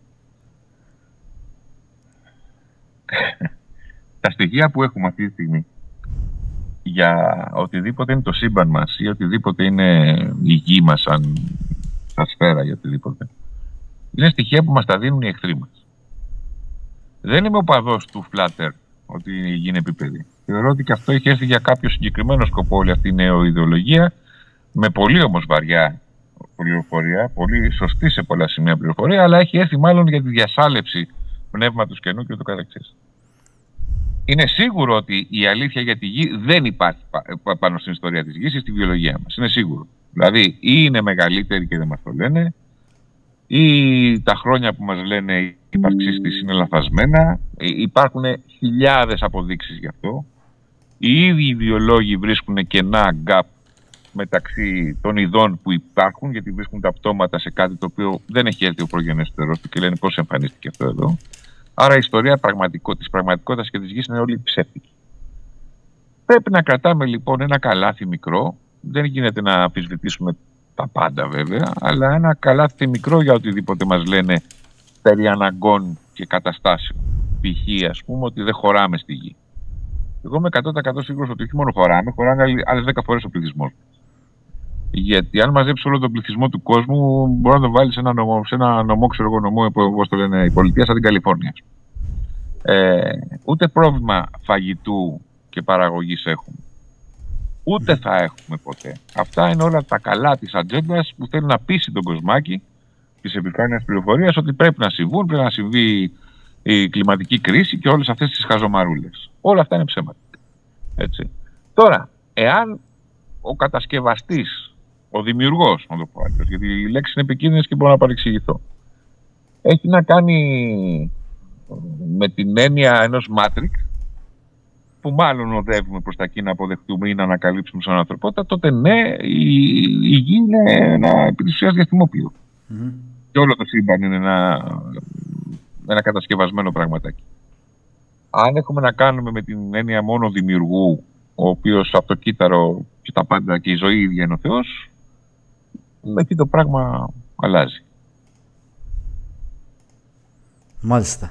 Τα στοιχεία που έχουμε αυτή τη στιγμή για οτιδήποτε είναι το σύμπαν μας ή οτιδήποτε είναι η γη μας σαν σφαίρα ή οτιδήποτε, είναι στοιχεία που μας τα δίνουν οι εχθροί μας. Δεν είμαι οπαδός του Flat Earth, ότι η γη είναι επίπεδη. Θεωρώ ότι και αυτό έχει έρθει για κάποιο συγκεκριμένο σκοπό όλη αυτή η νεοειδεολογία, με πολύ όμως βαριά πληροφορία, πολύ σωστή σε πολλά σημεία πληροφορία, αλλά έχει έρθει μάλλον για τη διασάλευση πνεύματος καινού και το καθεξής. Είναι σίγουρο ότι η αλήθεια για τη γη δεν υπάρχει πάνω στην ιστορία της γης ή στη βιολογία μας. Είναι σίγουρο. Δηλαδή, ή είναι μεγαλύτερη και δεν μας το λένε, ή τα χρόνια που μας λένε η ύπαρξή της είναι λαθασμένα. Υπάρχουν χιλιάδες αποδείξεις γι' αυτό. Οι ίδιοι οι βιολόγοι βρίσκουν κενά gap μεταξύ των ειδών που υπάρχουν, γιατί βρίσκουν τα πτώματα σε κάτι το οποίο δεν έχει έρθει ο προγενέστερος του και λένε πώς εμφανίστηκε αυτό εδώ. Άρα η ιστορία της πραγματικότητας και της γης είναι όλη ψεύτικη. Πρέπει να κρατάμε λοιπόν ένα καλάθι μικρό, δεν γίνεται να αμφισβητήσουμε τα πάντα βέβαια, αλλά ένα καλάθι μικρό για οτιδήποτε μας λένε περί αναγκών και καταστάσεων. Π.χ. ας πούμε ότι δεν χωράμε στη γη. Εγώ είμαι 100% σίγουρος ότι όχι μόνο χωράνε άλλες 10 φορές ο πληθυσμός. Γιατί αν μαζέψει όλο τον πληθυσμό του κόσμου, μπορεί να το βάλει σε ένα νομό, ξέρω εγώ, νομό, όπως το λένε οι πολιτείες, σαν την Καλιφόρνια. Ούτε πρόβλημα φαγητού και παραγωγής έχουμε. Ούτε θα έχουμε ποτέ. Αυτά είναι όλα τα καλά της ατζέντας που θέλει να πείσει τον κοσμάκι της επιφάνειας πληροφορίας ότι πρέπει να συμβούν, πρέπει να συμβεί η κλιματική κρίση και όλες αυτές τις χαζομαρούλες. Όλα αυτά είναι ψέματα. Έτσι. Τώρα, εάν ο κατασκευαστής, ο δημιουργός, να το πω αλλιώς, γιατί οι λέξεις είναι επικίνδυνες και μπορώ να παρεξηγηθώ, έχει να κάνει με την έννοια ενός Matrix, που μάλλον οδεύουμε προς τα εκεί να αποδεχτούμε ή να ανακαλύψουμε σαν ανθρωπότητα, τότε ναι, η γη είναι ένα επί της ουσίας διαστημόπλοιο. Και όλο το σύμπαν είναι ένα κατασκευασμένο πραγματάκι. Αν έχουμε να κάνουμε με την έννοια μόνο δημιουργού, ο οποίος από το κύτταρο και τα πάντα και η ζωή ίδια είναι ο Θεός, εκεί το πράγμα αλλάζει. Μάλιστα.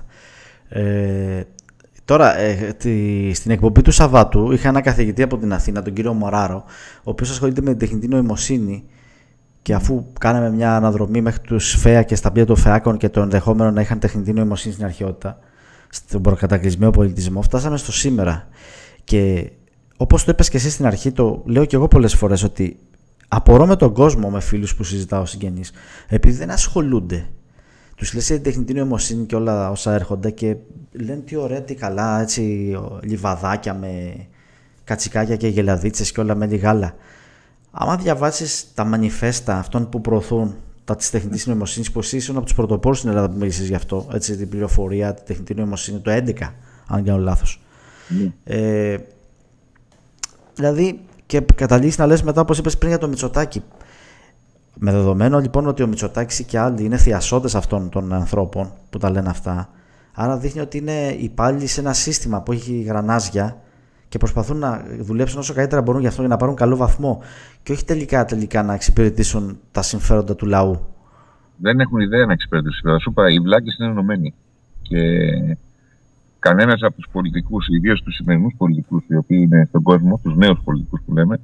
Τώρα, στην εκπομπή του Σαββάτου είχα ένα καθηγητή από την Αθήνα, τον κύριο Μωράρο, ο οποίος ασχολείται με την τεχνητή νοημοσύνη, και αφού κάναμε μια αναδρομή μέχρι τους ΦΕΑ και στα πλοία των ΦΕΑΚων και το ενδεχόμενο να είχαν τεχνητή νοημοσύνη στην αρχαιότητα, στον προκατακλυσμίο πολιτισμό, φτάσαμε στο σήμερα. Και όπως το είπες και εσύ στην αρχή, το λέω και εγώ πολλές φορές, ότι απορώ με τον κόσμο, με φίλους που συζητάω, συγγενείς, επειδή δεν ασχολούνται. Τους λες για την τεχνητή νοημοσύνη και όλα όσα έρχονται και λένε τι ωραία, τι καλά, έτσι λιβαδάκια με κατσικάκια και γελαδίτσες και όλα με λιγάλα. Άμα διαβάσεις τα μανιφέστα αυτών που προωθούν τα της τεχνητής νοημοσύνης, που εσύ ήσουν από τους πρωτοπόρους στην Ελλάδα που μίλησες γι' αυτό, έτσι, την πληροφορία, τη τεχνητή νοημοσύνη, το 11, αν κάνω λάθος. Δηλαδή, και καταλήγεις να λες μετά, όπως είπες πριν, για το Μητσοτάκη. Με δεδομένο λοιπόν ότι ο Μητσοτάκης και άλλοι είναι θειασότες αυτών των ανθρώπων που τα λένε αυτά, άρα δείχνει ότι είναι υπάλληλοι σε ένα σύστημα που έχει γρανάζια και προσπαθούν να δουλέψουν όσο καλύτερα μπορούν γι' αυτό, για να πάρουν καλό βαθμό και όχι τελικά να εξυπηρετήσουν τα συμφέροντα του λαού. Δεν έχουν ιδέα να εξυπηρετήσουν. Θα σου είπα, οι βλάκες είναι ενωμένοι. Και κανένας από τους πολιτικούς, ιδίως τους σημερινούς πολιτικούς, οι οποίοι είναι στον κόσμο, τους νέους πολιτικούς που λέμε,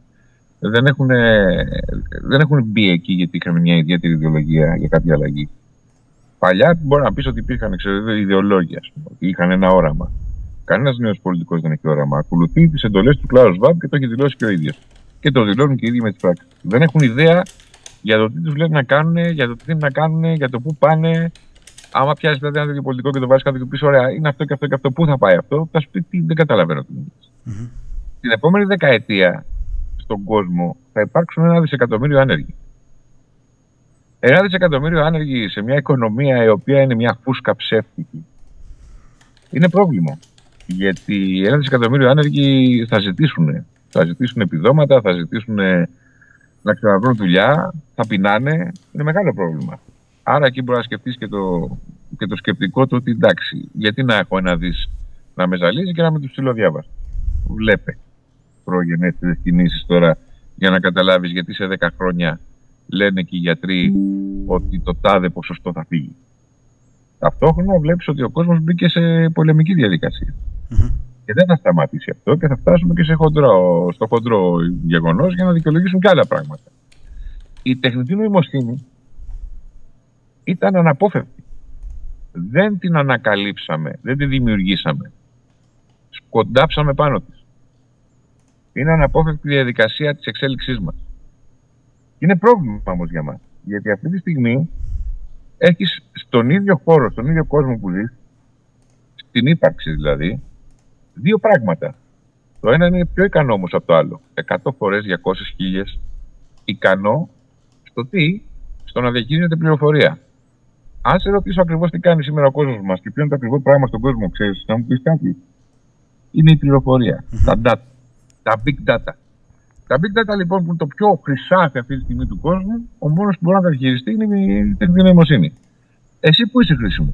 δεν έχουν μπει εκεί γιατί είχαν μια ιδιαίτερη ιδεολογία για κάποια αλλαγή. Παλιά μπορεί να πεις ότι υπήρχαν ιδεολόγια, ότι είχαν ένα όραμα. Κανένας νέος πολιτικός δεν έχει όραμα. Ακολουθεί τις εντολές του Klaus Schwab και το έχει δηλώσει και ο ίδιος. Και το δηλώνουν και οι ίδιοι με τις πράξεις. Δεν έχουν ιδέα για το τι τους λένε να κάνουν, για το τι θέλουν να κάνουν, για το πού πάνε. Άμα πιάσει δηλαδή ένα τέτοιο πολιτικό και το βάζει κάτω και πει: ωραία, είναι αυτό και αυτό και αυτό, πού θα πάει αυτό, θα σου πει: δεν καταλαβαίνω τι είναι. Την επόμενη δεκαετία στον κόσμο θα υπάρξουν 1 δισεκατομμύριο άνεργοι. 1 δισεκατομμύριο άνεργοι σε μια οικονομία η οποία είναι μια φούσκα ψεύτικη είναι πρόβλημα. Γιατί 1 δισεκατομμύριο άνεργοι θα ζητήσουν επιδόματα, θα ζητήσουν να ξαναβρούν δουλειά, θα πεινάνε. Είναι μεγάλο πρόβλημα. Άρα εκεί μπορεί να σκεφτείς και το σκεπτικό του ότι εντάξει, γιατί να έχω 1 δις να με ζαλίζει και να με του στείλω διάβαστα. Βλέπε προγενέστερες κινήσεις τώρα για να καταλάβεις γιατί σε 10 χρόνια λένε και οι γιατροί ότι το τάδε ποσοστό θα φύγει. Ταυτόχρονα βλέπεις ότι ο κόσμος μπήκε σε πολεμική διαδικασία. Και δεν θα σταματήσει αυτό και θα φτάσουμε και στο χοντρό γεγονός για να δικαιολογήσουν και άλλα πράγματα. Η τεχνητή νοημοσύνη ήταν αναπόφευκτη. Δεν την ανακαλύψαμε, δεν την δημιουργήσαμε. Σκοντάψαμε πάνω της. Είναι αναπόφευκτη διαδικασία της εξέλιξής μας. Είναι πρόβλημα όμως για μας. Γιατί αυτή τη στιγμή έχεις στον ίδιο χώρο, στον ίδιο κόσμο που ζεις, στην ύπαρξη δηλαδή, 2 πράγματα. Το ένα είναι πιο ικανό όμως από το άλλο. 100 φορές, 200, 1000 ικανό στο τι, στο να διαχειρίζεται πληροφορία. Αν σε ρωτήσω ακριβώς τι κάνει σήμερα ο κόσμος μας και ποιο είναι το ακριβό πράγμα στον κόσμο, ξέρεις, να μου πεις κάτι, είναι η πληροφορία, τα data, τα big data. Τα big data λοιπόν που είναι το πιο χρυσάφι αυτή τη στιγμή του κόσμου, ο μόνος που μπορεί να τα διαχειριστεί είναι η τεχνητή νοημοσύνη. Εσύ πού είσαι χρήσιμο?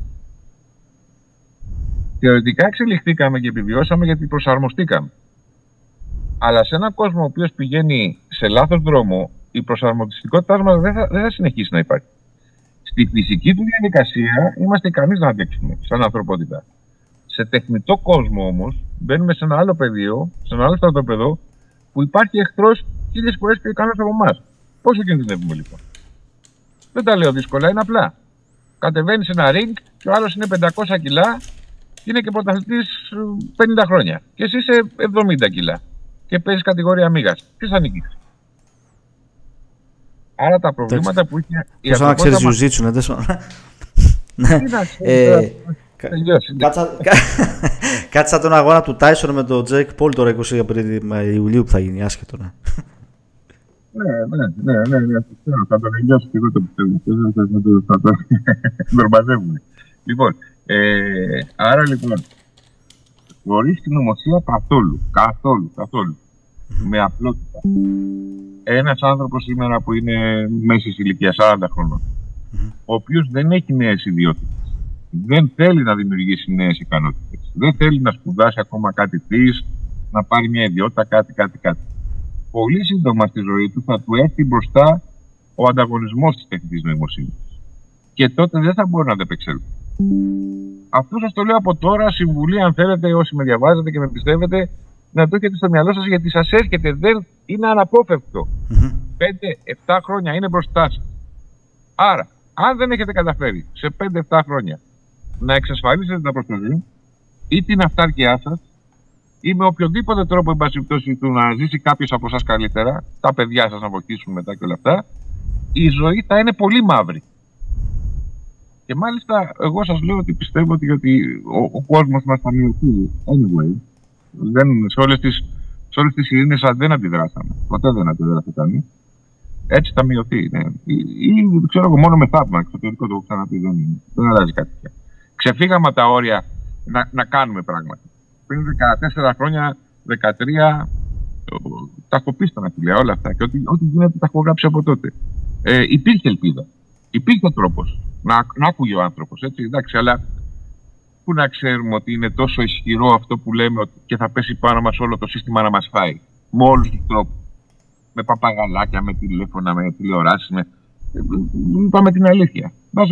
Θεωρητικά εξελιχθήκαμε και επιβιώσαμε γιατί προσαρμοστήκαμε. Αλλά σε έναν κόσμο ο οποίος πηγαίνει σε λάθος δρόμο, η προσαρμοστικότητά μας δεν θα συνεχίσει να υπάρχει. Στη φυσική του διαδικασία είμαστε ικανοί να αντέξουμε σαν ανθρωπότητα. Σε τεχνητό κόσμο όμως, μπαίνουμε σε ένα άλλο πεδίο, σε ένα άλλο στρατόπεδο, που υπάρχει εχθρός 1000 φορές πιο ικανός από εμάς. Πόσο κινδυνεύουμε λοιπόν? Δεν τα λέω δύσκολα, είναι απλά. Κατεβαίνει σε ένα ring και ο άλλος είναι 500 κιλά και είναι και πρωταθλητής 50 χρόνια. Και εσύ είσαι 70 κιλά και παίζεις κατηγορία μίγας. Ποιος θα νικήσει? Άρα τα προβλήματα που είχε η ανθρωπότητα... να ξέρεις Jiu-Jitsu, Κάτσα τον αγώνα του Tyson με τον Jake Paul τώρα 20 Ιουλίου που θα γίνει, άσχετο. Ναι, θα τον εγγυώσω και εγώ το πιστεύω. Θα τον μαζεύουμε. Λοιπόν, άρα λοιπόν, χωρίς την νομοθεσία καθόλου, με απλότητα. Ένας άνθρωπος σήμερα που είναι μέσης ηλικίας 40 χρονών, ο οποίος δεν έχει νέες ιδιότητες, δεν θέλει να δημιουργήσει νέες ικανότητες, δεν θέλει να σπουδάσει ακόμα κάτι της, να πάρει μια ιδιότητα, κάτι. Πολύ σύντομα στη ζωή του θα του έρθει μπροστά ο ανταγωνισμός της τεχνητής νοημοσύνης. Και τότε δεν θα μπορεί να αντεπεξέλθει. Αυτό σας το λέω από τώρα, συμβουλή, αν θέλετε, όσοι με διαβάζετε και με πιστεύετε, να το έχετε στο μυαλό σας, γιατί σας έρχεται, δεν είναι αναπόφευκτο. 5-7 χρόνια είναι μπροστά σας. Άρα, αν δεν έχετε καταφέρει σε 5-7 χρόνια να εξασφαλίσετε τα προστασία ή την αυτάρκειά σας, ή με οποιοδήποτε τρόπο, εν πάση περιπτώσει, του να ζήσει κάποιος από εσάς καλύτερα, τα παιδιά σας να βοηθήσουν μετά και όλα αυτά, η ζωή θα είναι πολύ μαύρη. Και μάλιστα, εγώ σας λέω ότι πιστεύω ότι ο κόσμος μας θα μειωθεί. Anyway, σε όλες τις ειρήνες δεν αντιδράσαμε. Ποτέ δεν αντιδράσαμε κανείς. Έτσι θα μειωθεί. Ναι. Ή ξέρω εγώ, μόνο με θαύμα. Εξωτερικό το έχω ξαναπεί. Δεν αλλάζει κάτι πια. Ξεφύγαμε τα όρια να κάνουμε πράγματα. Πριν 14 χρόνια, 13, τα έχω πει στον Αχιλλέα όλα αυτά. Και ό,τι γίνεται τα έχω γράψει από τότε. Υπήρχε ελπίδα. Υπήρχε τρόπος να άκουγε ο άνθρωπος. Έτσι, εντάξει, αλλά πού να ξέρουμε ότι είναι τόσο ισχυρό αυτό που λέμε και θα πέσει πάνω μας όλο το σύστημα να μας φάει. Με όλους τους τρόπους. Με παπαγαλάκια, με τηλέφωνα, με τηλεοράσεις. Είπαμε την αλήθεια.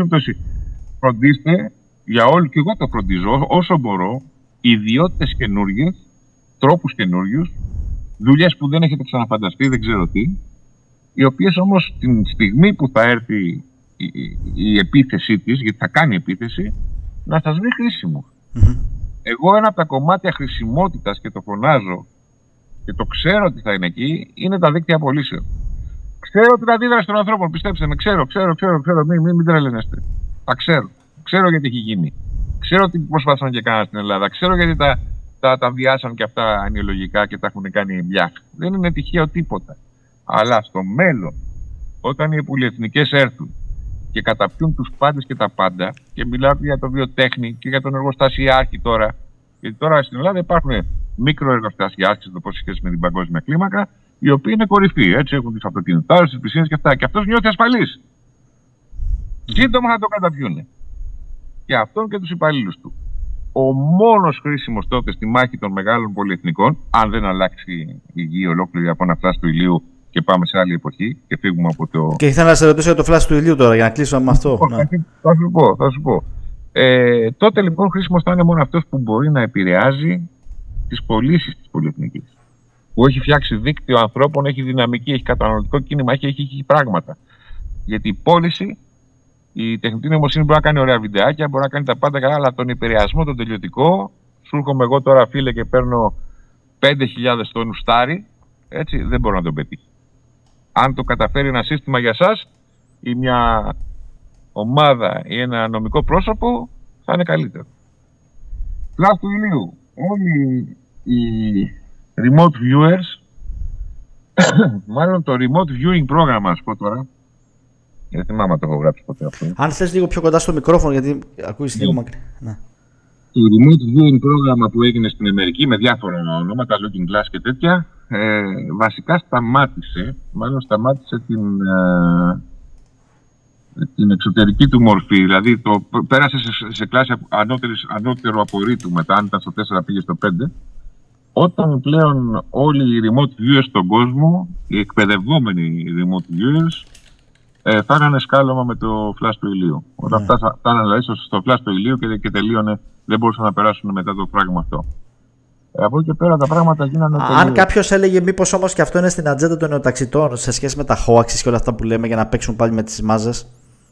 Φροντίστε για όλους, και εγώ το φροντίζω όσο μπορώ, ιδιότητες καινούργιες, τρόπους καινούριους, δουλειές που δεν έχετε ξαναφανταστεί, δεν ξέρω τι, οι οποίες όμως την στιγμή που θα έρθει η επίθεσή της, γιατί θα κάνει επίθεση, να σας βρει χρήσιμο. Εγώ ένα από τα κομμάτια χρησιμότητας, και το φωνάζω και το ξέρω ότι θα είναι εκεί, είναι τα δίκτυα πωλήσεων. Ξέρω την αντίδραση των ανθρώπων, πιστέψτε με, ξέρω, μην τρελαίνεστε. Τα ξέρω. Ξέρω γιατί έχει γίνει. Ξέρω τι προσπάθησαν και κάναν στην Ελλάδα. Ξέρω γιατί τα βιάσαν και αυτά ανιολογικά και τα έχουν κάνει μπιάχ. Δεν είναι τυχαίο τίποτα. Αλλά στο μέλλον, όταν οι πολυεθνικές έρθουν και καταπιούν τους πάντες και τα πάντα, και μιλάω για το βιοτέχνη και για τον εργοστασιάρχη τώρα, γιατί τώρα στην Ελλάδα υπάρχουν μικροεργοστασιάρχες, το πώς σχέση με την παγκόσμια κλίμακα, οι οποίοι είναι κορυφοί. Έτσι έχουν τις αυτοκινητάρες, τις πισίνες και αυτά. Και αυτός νιώθει ασφαλής. Σύντομα θα το καταπιούν. Και αυτόν και τους υπαλλήλους του. Ο μόνος χρήσιμος τότε στη μάχη των μεγάλων πολυεθνικών, αν δεν αλλάξει η γη ολόκληρη από ένα φλάσ του ηλίου και πάμε σε άλλη εποχή και φύγουμε από το. Και ήθελα να σε ρωτήσω για το φλάσ του ηλίου τώρα, για να κλείσω με αυτό. Θα σου πω. Τότε λοιπόν χρήσιμος θα είναι μόνο αυτός που μπορεί να επηρεάζει τις πωλήσεις της πολυεθνικής. Που έχει φτιάξει δίκτυο ανθρώπων, έχει δυναμική, έχει καταναλωτικό κίνημα, έχει πράγματα. Γιατί η πώληση. Η τεχνητή νοημοσύνη μπορεί να κάνει ωραία βιντεάκια, μπορεί να κάνει τα πάντα καλά, αλλά τον επηρεασμό, τον τελειωτικό, σου έρχομαι εγώ τώρα, φίλε, και παίρνω 5.000 τόνους στάρι, έτσι, δεν μπορώ να τον πετύχει. Αν το καταφέρει ένα σύστημα για σας, ή μια ομάδα ή ένα νομικό πρόσωπο, θα είναι καλύτερο. Φλάσ του ηλίου. Όλοι οι remote viewers, μάλλον το remote viewing πρόγραμμα, ας πω τώρα, δεν θυμάμαι το έχω γράψει ποτέ αυτό. Αν θες λίγο πιο κοντά στο μικρόφωνο, γιατί ακούεις λίγο μακριά. Ναι. Το remote viewing πρόγραμμα που έγινε στην Αμερική με διάφορα ονόματα, Looking Glass και τέτοια, βασικά σταμάτησε την εξωτερική του μορφή. Δηλαδή πέρασε σε κλάση ανώτερου απορρίτου μετά, αν ήταν στο 4 πήγε στο 5. Όταν πλέον όλοι οι remote viewers στον κόσμο, οι εκπαιδευόμενοι remote viewers, φτάνανε σκάλωμα με το φλάσ του ηλίου. Όταν φτάνανε δηλαδή στο φλάσ του ηλίου και τελείωνε, δεν μπορούσαν να περάσουν μετά το φράγμα αυτό. Από εκεί και πέρα τα πράγματα γίνανε. Αν κάποιος έλεγε μήπως όμως και αυτό είναι στην ατζέντα των νεοταξιτών σε σχέση με τα hoaxes και όλα αυτά που λέμε για να παίξουν πάλι με τις μάζες.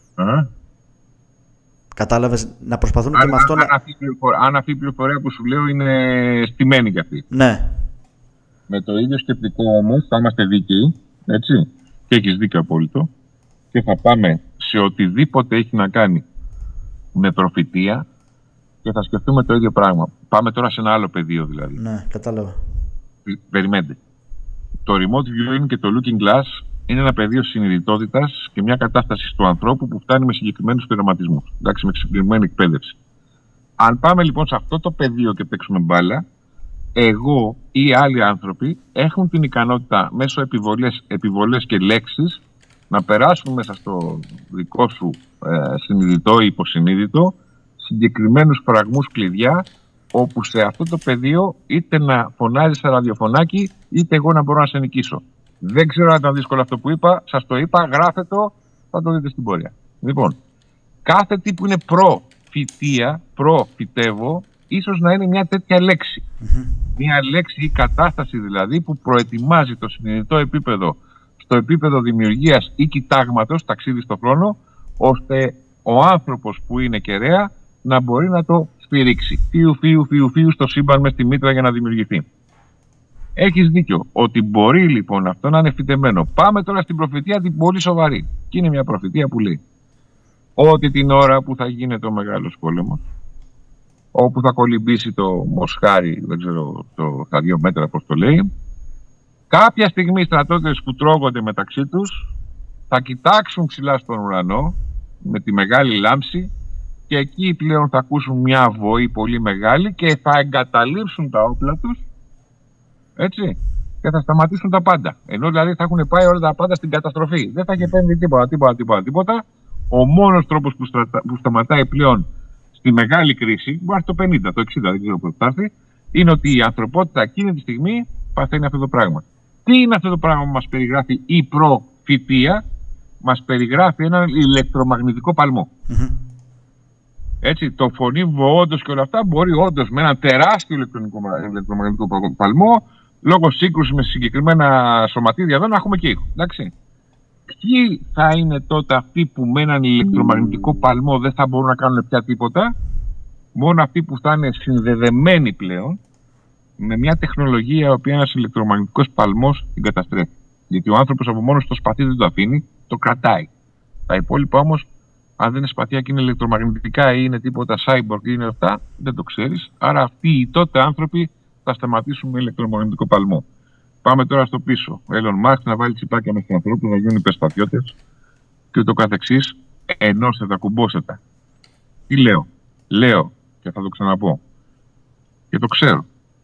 Κατάλαβες, να προσπαθούν και με αυτό αν αυτή η πληροφορία που σου λέω είναι στημένη κι αυτή. Ναι. Με το ίδιο σκεπτικό όμως θα είμαστε δίκαιοι, έτσι, και έχεις δίκιο απόλυτο, και θα πάμε σε οτιδήποτε έχει να κάνει με προφητεία και θα σκεφτούμε το ίδιο πράγμα. Πάμε τώρα σε ένα άλλο πεδίο δηλαδή. Ναι, κατάλαβα. Περιμένετε. Το remote viewing και το looking glass είναι ένα πεδίο συνειδητότητας και μια κατάσταση του ανθρώπου που φτάνει με συγκεκριμένους πειραματισμούς. Εντάξει, με συγκεκριμένη εκπαίδευση. Αν πάμε λοιπόν σε αυτό το πεδίο και παίξουμε μπάλα, εγώ ή άλλοι άνθρωποι έχουν την ικανότητα μέσω επιβολές και λέξεις να περάσουν μέσα στο δικό σου συνειδητό ή υποσυνείδητο συγκεκριμένους φραγμούς κλειδιά, όπου σε αυτό το πεδίο είτε να φωνάζεις σε ραδιοφωνάκι είτε εγώ να μπορώ να σε νικήσω. Δεν ξέρω αν ήταν δύσκολο αυτό που είπα, σας το είπα, γράφετε το, θα το δείτε στην πορεία. Λοιπόν, κάθε τι που είναι προφητεία, προφητεύω, ίσως να είναι μια τέτοια λέξη. Μια λέξη ή κατάσταση δηλαδή που προετοιμάζει το συνειδητό επίπεδο στο επίπεδο δημιουργίας ή κοιτάγματος, ταξίδι στο χρόνο, ώστε ο άνθρωπος που είναι κεραία να μπορεί να το σφυρίξει. Φίου στο σύμπαν μες στη μήτρα για να δημιουργηθεί. Έχεις δίκιο ότι μπορεί λοιπόν αυτό να είναι φυτεμένο. Πάμε τώρα στην προφητεία την πολύ σοβαρή. Και είναι μια προφητεία που λέει ότι την ώρα που θα γίνεται ο μεγάλος πόλεμος, όπου θα κολυμπήσει το μοσχάρι, δεν ξέρω, τα 2 μέτρα πώς το λέει, κάποια στιγμή οι στρατιώτες που τρώγονται μεταξύ τους θα κοιτάξουν ψηλά στον ουρανό με τη μεγάλη λάμψη και εκεί πλέον θα ακούσουν μια βοή πολύ μεγάλη και θα εγκαταλείψουν τα όπλα τους, έτσι, και θα σταματήσουν τα πάντα. Ενώ δηλαδή θα έχουν πάει όλα τα πάντα στην καταστροφή. Δεν θα έχει επέμβει τίποτα. Ο μόνος τρόπος που σταματάει πλέον στη μεγάλη κρίση, μπορεί το 50, το 60, δεν ξέρω πότε θα έρθει, είναι ότι η ανθρωπότητα εκείνη τη στιγμή παθαίνει αυτό το πράγμα. Τι είναι αυτό το πράγμα που μας περιγράφει η προφητεία? Μας περιγράφει έναν ηλεκτρομαγνητικό παλμό. Έτσι, το φωνήβο όντως και όλα αυτά μπορεί όντως με έναν τεράστιο ηλεκτρομαγνητικό παλμό, λόγω σύγκρουση με συγκεκριμένα σωματίδια εδώ, να έχουμε και ήχο. Εντάξει. Ποιοι θα είναι τότε αυτοί που με έναν ηλεκτρομαγνητικό παλμό δεν θα μπορούν να κάνουν πια τίποτα? Μόνο αυτοί που θα είναι συνδεδεμένοι πλέον με μια τεχνολογία η οποία ένας ηλεκτρομαγνητικός παλμός την καταστρέφει. Γιατί ο άνθρωπος από μόνος το σπαθί δεν το αφήνει, το κρατάει. Τα υπόλοιπα όμως, αν δεν είναι σπαθιά και είναι ηλεκτρομαγνητικά ή είναι τίποτα cyborg ή είναι αυτά, δεν το ξέρεις. Άρα αυτοί οι τότε άνθρωποι θα σταματήσουν με ηλεκτρομαγνητικό παλμό. Πάμε τώρα στο πίσω. Ο Elon Musk να βάλει τσιπάκια με τους ανθρώπους, να γίνουν υπερστρατιώτες και ούτω καθεξής. Ενώστε τα, κουμπώσετε. Τι λέω? Λέω και θα το ξαναπώ. Και το ξέρω.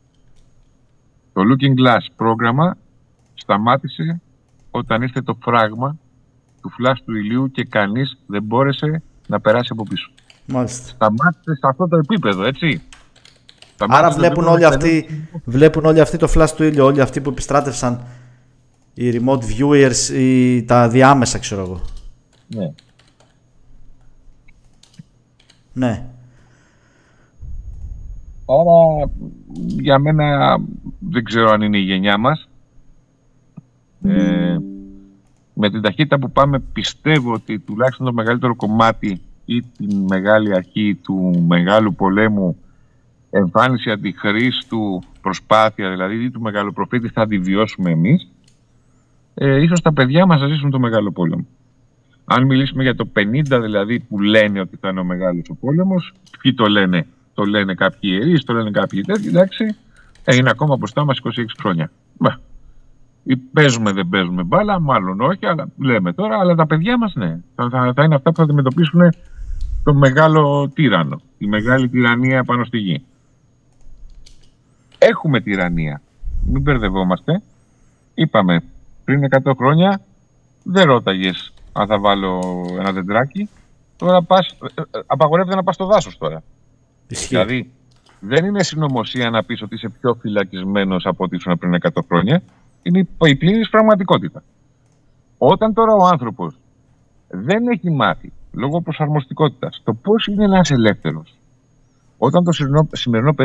Το Looking Glass πρόγραμμα σταμάτησε όταν ήρθε το φράγμα του φλάς του ηλίου και κανείς δεν μπόρεσε να περάσει από πίσω. Μάλιστα. Σταμάτησε σε αυτό το επίπεδο, έτσι. Άρα βλέπουν όλοι αυτοί το flash του ήλιου, όλοι αυτοί που επιστράτευσαν, οι remote viewers ή τα διάμεσα, ξέρω εγώ. Ναι. Ναι. Άρα για μένα δεν ξέρω αν είναι η γενιά μας. Με την ταχύτητα που πάμε πιστεύω ότι τουλάχιστον το μεγαλύτερο κομμάτι ή τη μεγάλη αρχή του μεγάλου πολέμου, εμφάνιση αντιχρίστου, προσπάθεια δηλαδή ή του μεγάλου προφήτη θα τη βιώσουμε εμείς. Ίσως τα παιδιά μας θα ζήσουν το μεγάλο πόλεμο. Αν μιλήσουμε για το 50 δηλαδή που λένε ότι θα είναι ο μεγάλος ο πόλεμος, ποιοι το λένε? Το λένε κάποιοι ιερείς, το λένε κάποιοι τέτοιοι, εντάξει, είναι ακόμα μπροστά μας 26 χρόνια. Παίζουμε, δεν παίζουμε μπάλα, μάλλον όχι, αλλά λέμε τώρα, αλλά τα παιδιά μας ναι, θα είναι αυτά που θα αντιμετωπίσουν το μεγάλο τύραννο, η μεγάλη τυραννία πάνω στη γη. Έχουμε τυραννία, μην μπερδευόμαστε. Είπαμε πριν 100 χρόνια δεν ρώταγες αν θα βάλω ένα δεντράκι, τώρα απαγορεύεται να πας στο δάσος τώρα. Δηλαδή δεν είναι συνωμοσία να πεις ότι είσαι πιο φυλακισμένος από ό,τι ήσουν πριν 100 χρόνια. Είναι η πλήρης πραγματικότητα. Όταν τώρα ο άνθρωπος δεν έχει μάθει λόγω προσαρμοστικότητας το πώς είναι να είσαι ελεύθερος, όταν το σημερινό παιδί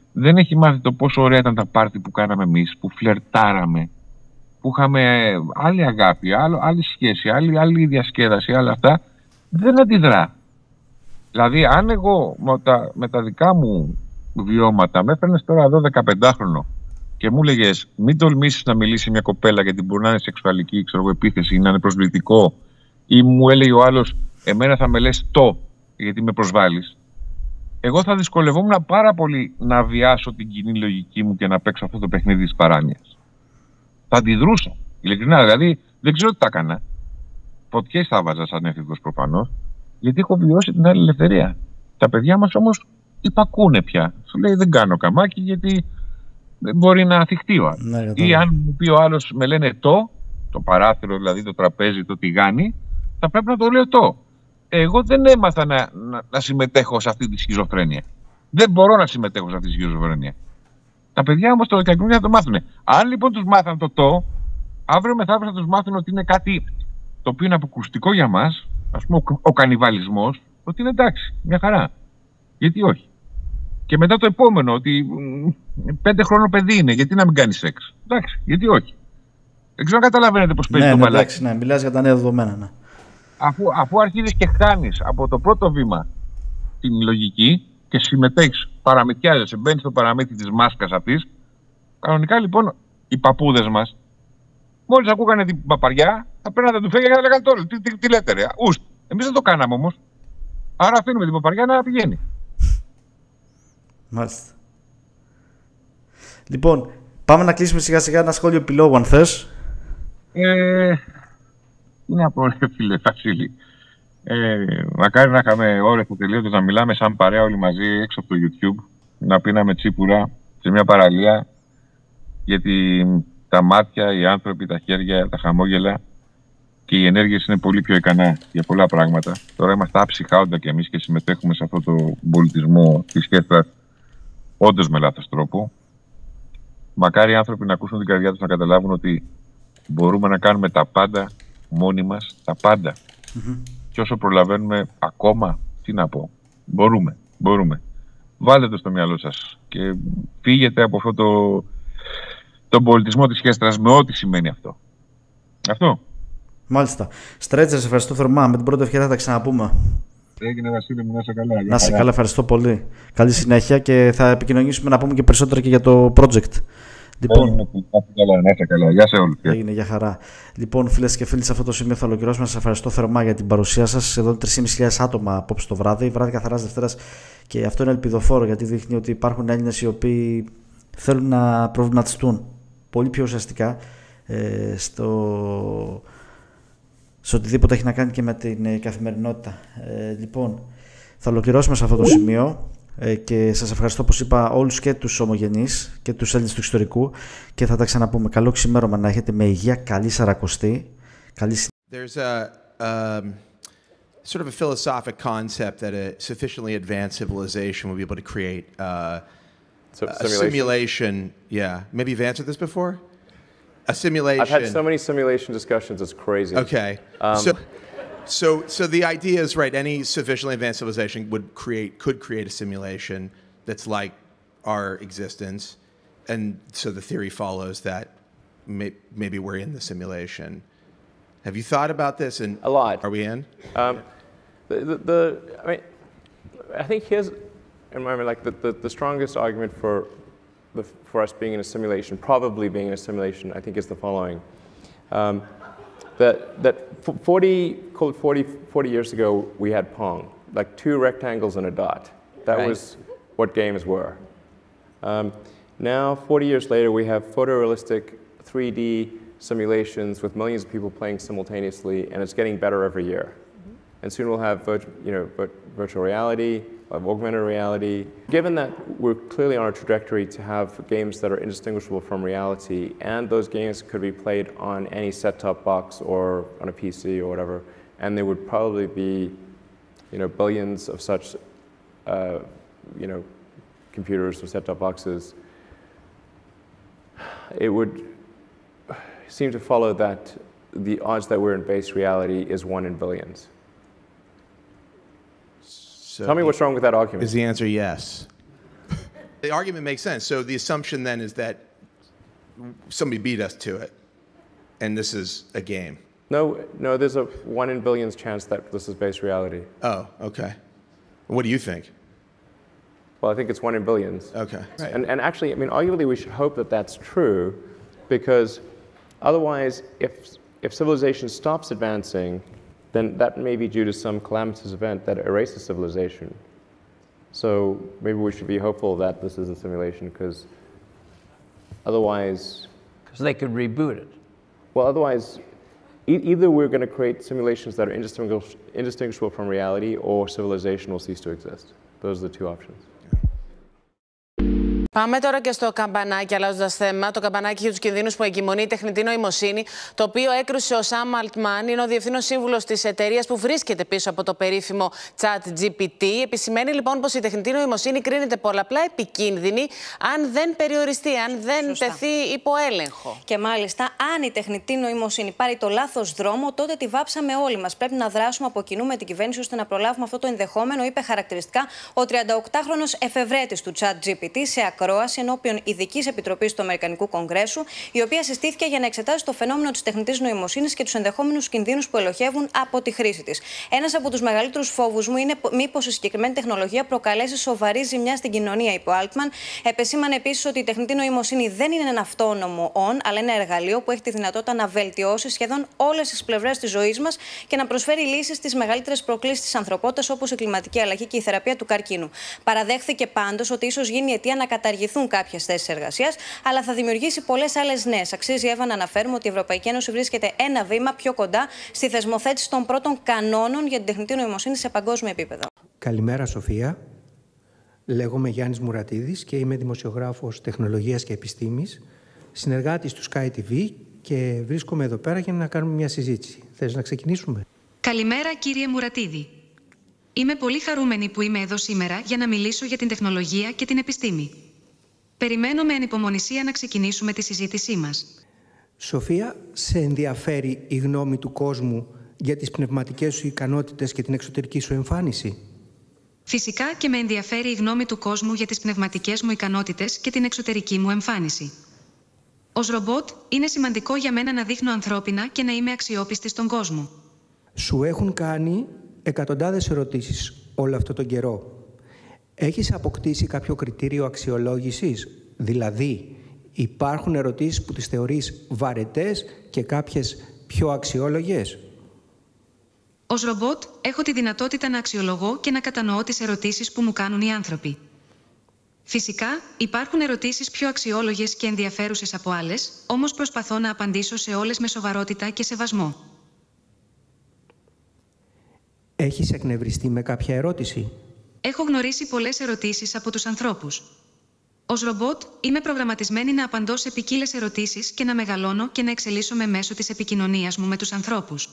δεν έχει μάθει το πόσο ωραία ήταν τα πάρτι που κάναμε εμείς, που φλερτάραμε, που είχαμε άλλη αγάπη, άλλη σχέση, άλλη διασκέδαση, άλλα αυτά. Δεν αντιδρά. Δηλαδή, αν εγώ με τα δικά μου βιώματα με έφερνες τώρα εδώ 15χρονο και μου έλεγες μην τολμήσεις να μιλήσει μια κοπέλα γιατί μπορεί να είναι σεξουαλική επίθεση ή να είναι προσβλητικό, ή μου έλεγε ο άλλος εμένα θα με λες γιατί με προσβάλλεις, εγώ θα δυσκολευόμουν πάρα πολύ να βιάσω την κοινή λογική μου και να παίξω αυτό το παιχνίδι της παράνοιας. Θα αντιδρούσα. Ειλικρινά, δηλαδή δεν ξέρω τι τα έκανα. Φωτιές θα βάζα σαν έφηβος προφανώς, γιατί έχω βιώσει την άλλη ελευθερία. Τα παιδιά μας όμως υπακούνε πια. Σου λέει δεν κάνω καμάκι γιατί δεν μπορεί να θυχτεί ο άλλος. Ναι, ή αν μου πει ο άλλος με λένε το παράθυρο, δηλαδή το τραπέζι, το τηγάνι, θα πρέπει να το λέω Εγώ δεν έμαθα να συμμετέχω σε αυτή τη σχιζοφρένεια. Δεν μπορώ να συμμετέχω σε αυτή τη σχιζοφρένεια. Τα παιδιά όμως το κακούνι θα το μάθουν. Αν λοιπόν τους μάθαν αύριο μεθαύριο θα τους μάθουν ότι είναι κάτι το οποίο είναι αποκρουστικό για μας, ας πούμε ο κανιβαλισμός, ότι είναι εντάξει, μια χαρά. Γιατί όχι. Και μετά το επόμενο, ότι 5 χρόνο παιδί είναι, γιατί να μην κάνει σεξ. Εντάξει, γιατί όχι. Δεν ξέρω αν καταλαβαίνετε πώς παίζει το μπαλάκι. Εντάξει, ναι, μιλάς για τα νέα δεδομένα. Ναι. Αφού αρχίζεις και χάνεις από το πρώτο βήμα την λογική και συμμετέχεις, παραμυθιάζεσαι, μπαίνεις στο παραμύθι της μάσκας αυτής, κανονικά λοιπόν οι παππούδες μας, μόλις ακούγανε την παπαριά, θα παίρνατε του φέγγια και θα λέγανε τώρα. Τι λέτε, ρε. Εμείς δεν το κάναμε όμως. Άρα αφήνουμε την παπαριά να πηγαίνει. Μάλιστα. Λοιπόν, πάμε να κλείσουμε σιγά σιγά ένα σχόλιο επιλόγου, αν θες. Τι να πω, ρε φίλε, Βασίλη. Μακάρι να είχαμε ώρες που τελείωτες να μιλάμε σαν παρέα όλοι μαζί έξω από το YouTube, να πίναμε τσίπουρα σε μια παραλία, γιατί τα μάτια, οι άνθρωποι, τα χέρια, τα χαμόγελα και οι ενέργειες είναι πολύ πιο ικανά για πολλά πράγματα. Τώρα είμαστε άψυχα όντα κι εμείς και συμμετέχουμε σε αυτό το πολιτισμό της σχέσης, όντως με λάθος τρόπο. Μακάρι οι άνθρωποι να ακούσουν την καρδιά τους, να καταλάβουν ότι μπορούμε να κάνουμε τα πάντα μόνοι μας, τα πάντα. Και όσο προλαβαίνουμε ακόμα, τι να πω, μπορούμε. Βάλτε το στο μυαλό σας και φύγετε από αυτό τον πολιτισμό της σχέστρας με ό,τι σημαίνει αυτό. Μάλιστα. Στρέτζερ, σε ευχαριστώ θερμά. Με την πρώτη ευκαιρία θα τα ξαναπούμε. Έγινε, Βασίλη μου, να είσαι καλά. Να είσαι καλά, ευχαριστώ πολύ. Καλή συνέχεια και θα επικοινωνήσουμε να πούμε και περισσότερα και για το project. Λοιπόν, να είσαι καλά. Γεια σε όλους. Έγινε, για χαρά. Λοιπόν, φίλες και φίλοι, σε αυτό το σημείο θα ολοκληρώσουμε. Σας ευχαριστώ θερμά για την παρουσία σας. Εδώ 3.500 άτομα απόψε το βράδυ καθαράς Δευτέρας. Και αυτό είναι ελπιδοφόρο, γιατί δείχνει ότι υπάρχουν Έλληνες οι οποίοι θέλουν να προβληματιστούν πολύ πιο ουσιαστικά σε οτιδήποτε έχει να κάνει και με την καθημερινότητα. Λοιπόν, θα ολοκληρώσουμε σε αυτό το σημείο και σας ευχαριστώ, όπως είπα, όλους και τους ομογενείς και τους Έλληνες του εξωτερικού και θα τα ξαναπούμε. Καλό ξημέρωμα να έχετε, με υγεία, καλή Σαρακοστή. There's a sort of a philosophic concept that a sufficiently advanced civilization will be able to create a simulation. Yeah, maybe you've answered this before? A simulation. I've had so many simulation discussions, it's crazy. Okay. So the idea is, right, any sufficiently advanced civilization could create a simulation that's like our existence. And so the theory follows that maybe we're in the simulation. Have you thought about this? And a lot. Are we in? I think here's, in my mind, like the strongest argument for us being in a simulation, probably being in a simulation, I think is the following. That 40 years ago, we had Pong, like 2 rectangles and a dot. That was what games were. Now, 40 years later, we have photorealistic 3D simulations with millions of people playing simultaneously, and it's getting better every year. And soon we'll have virtual reality, we'll have augmented reality. Given that we're clearly on a trajectory to have games that are indistinguishable from reality, and those games could be played on any set-top box or on a PC or whatever, and there would probably be, billions of such, computers or set-top boxes, it would seem to follow that the odds that we're in base reality is 1 in billions. So tell me what's wrong with that argument. Is the answer yes? The argument makes sense. So the assumption then is that somebody beat us to it, and this is a game. No, there's a 1 in billions chance that this is base reality. Oh, okay. What do you think? Well, I think it's 1 in billions. Okay. Right. And actually, I mean, arguably we should hope that that's true, because otherwise, if civilization stops advancing, then that may be due to some calamitous event that erases civilization. So maybe we should be hopeful that this is a simulation, because otherwise... Because they could reboot it. Well, otherwise, either we're going to create simulations that are indistinguishable from reality, or civilization will cease to exist. Those are the two options. Πάμε τώρα και στο καμπανάκι, αλλάζοντας θέμα. Το καμπανάκι για τους κινδύνους που εγκυμονεί η τεχνητή νοημοσύνη, το οποίο έκρουσε ο Σαμ Αλτμάν, είναι ο διευθύνων σύμβουλος της εταιρείας που βρίσκεται πίσω από το περίφημο ChatGPT. Επισημαίνει λοιπόν πως η τεχνητή νοημοσύνη κρίνεται πολλαπλά επικίνδυνη αν δεν περιοριστεί, αν δεν τεθεί υπό έλεγχο. Και μάλιστα, αν η τεχνητή νοημοσύνη πάρει το λάθος δρόμο, τότε τη βάψαμε όλοι μας. Πρέπει να δράσουμε από κοινού με την κυβέρνηση ώστε να προλάβουμε αυτό το ενδεχόμενο, είπε χαρακτηριστικά ο 38χρονος εφευρέτης του ChatGPT σε ακρόαση ενώπιον ειδικής επιτροπής του Αμερικανικού Κογκρέσου, η οποία συστήθηκε για να εξετάσει το φαινόμενο της τεχνητής νοημοσύνης και τους ενδεχόμενους κινδύνους που ελοχεύουν από τη χρήση της. Ένας από τους μεγαλύτερους φόβους μου είναι μήπως η συγκεκριμένη τεχνολογία προκαλέσει σοβαρή ζημιά στην κοινωνία, είπε ο Altman. Επεσήμανε επίσης ότι η τεχνητή νοημοσύνη δεν είναι ένα αυτόνομο αλλά ένα εργαλείο που έχει τη δυνατότητα να βελτιώσει σχεδόν όλες τις πλευρές της ζωής μας και να προσφέρει λύσεις στις μεγαλύτερες προκλήσεις της ανθρωπότητας, όπως η κλιματική αλλαγή και η θεραπεία του καρκίνου. Παραδέχθηκε πάντως ότι ίσως γίνει αιτία να καταργηθούν κάποιες θέσεις εργασίας, αλλά θα δημιουργήσει πολλές άλλες νέες. Αξίζει, Εύα, να αναφέρουμε ότι η Ευρωπαϊκή Ένωση βρίσκεται ένα βήμα πιο κοντά στη θεσμοθέτηση των πρώτων κανόνων για την τεχνητή νοημοσύνη σε παγκόσμιο επίπεδο. Καλημέρα, Σοφία. Λέγομαι Γιάννης Μουρατίδης και είμαι δημοσιογράφος τεχνολογίας και επιστήμης, συνεργάτης του Sky TV και βρίσκομαι εδώ πέρα για να κάνουμε μια συζήτηση. Θες να ξεκινήσουμε? Καλημέρα, κύριε Μουρατίδη. Είμαι πολύ χαρούμενη που είμαι εδώ σήμερα για να μιλήσω για την τεχνολογία και την επιστήμη. Περιμένω με ανυπομονησία να ξεκινήσουμε τη συζήτησή μας. Σοφία, σε ενδιαφέρει η γνώμη του κόσμου για τις πνευματικές σου ικανότητες και την εξωτερική σου εμφάνιση? Φυσικά και με ενδιαφέρει η γνώμη του κόσμου για τις πνευματικές μου ικανότητες και την εξωτερική μου εμφάνιση. Ως ρομπότ, είναι σημαντικό για μένα να δείχνω ανθρώπινα και να είμαι αξιόπιστη στον κόσμο. Σου έχουν κάνει εκατοντάδες ερωτήσεις όλο αυτό τον καιρό. Έχεις αποκτήσει κάποιο κριτήριο αξιολόγησης? Δηλαδή, υπάρχουν ερωτήσεις που τις θεωρείς βαρετές και κάποιες πιο αξιόλογες? Ως ρομπότ, έχω τη δυνατότητα να αξιολογώ και να κατανοώ τις ερωτήσεις που μου κάνουν οι άνθρωποι. Φυσικά, υπάρχουν ερωτήσεις πιο αξιόλογες και ενδιαφέρουσες από άλλες, όμως προσπαθώ να απαντήσω σε όλες με σοβαρότητα και σεβασμό. Έχεις εκνευριστεί με κάποια ερώτηση? Έχω γνωρίσει πολλές ερωτήσεις από τους ανθρώπους. Ως ρομπότ, είμαι προγραμματισμένη να απαντώ σε ποικίλες ερωτήσεις και να μεγαλώνω και να εξελίσσομαι μέσω της επικοινωνίας μου με τους ανθρώπους.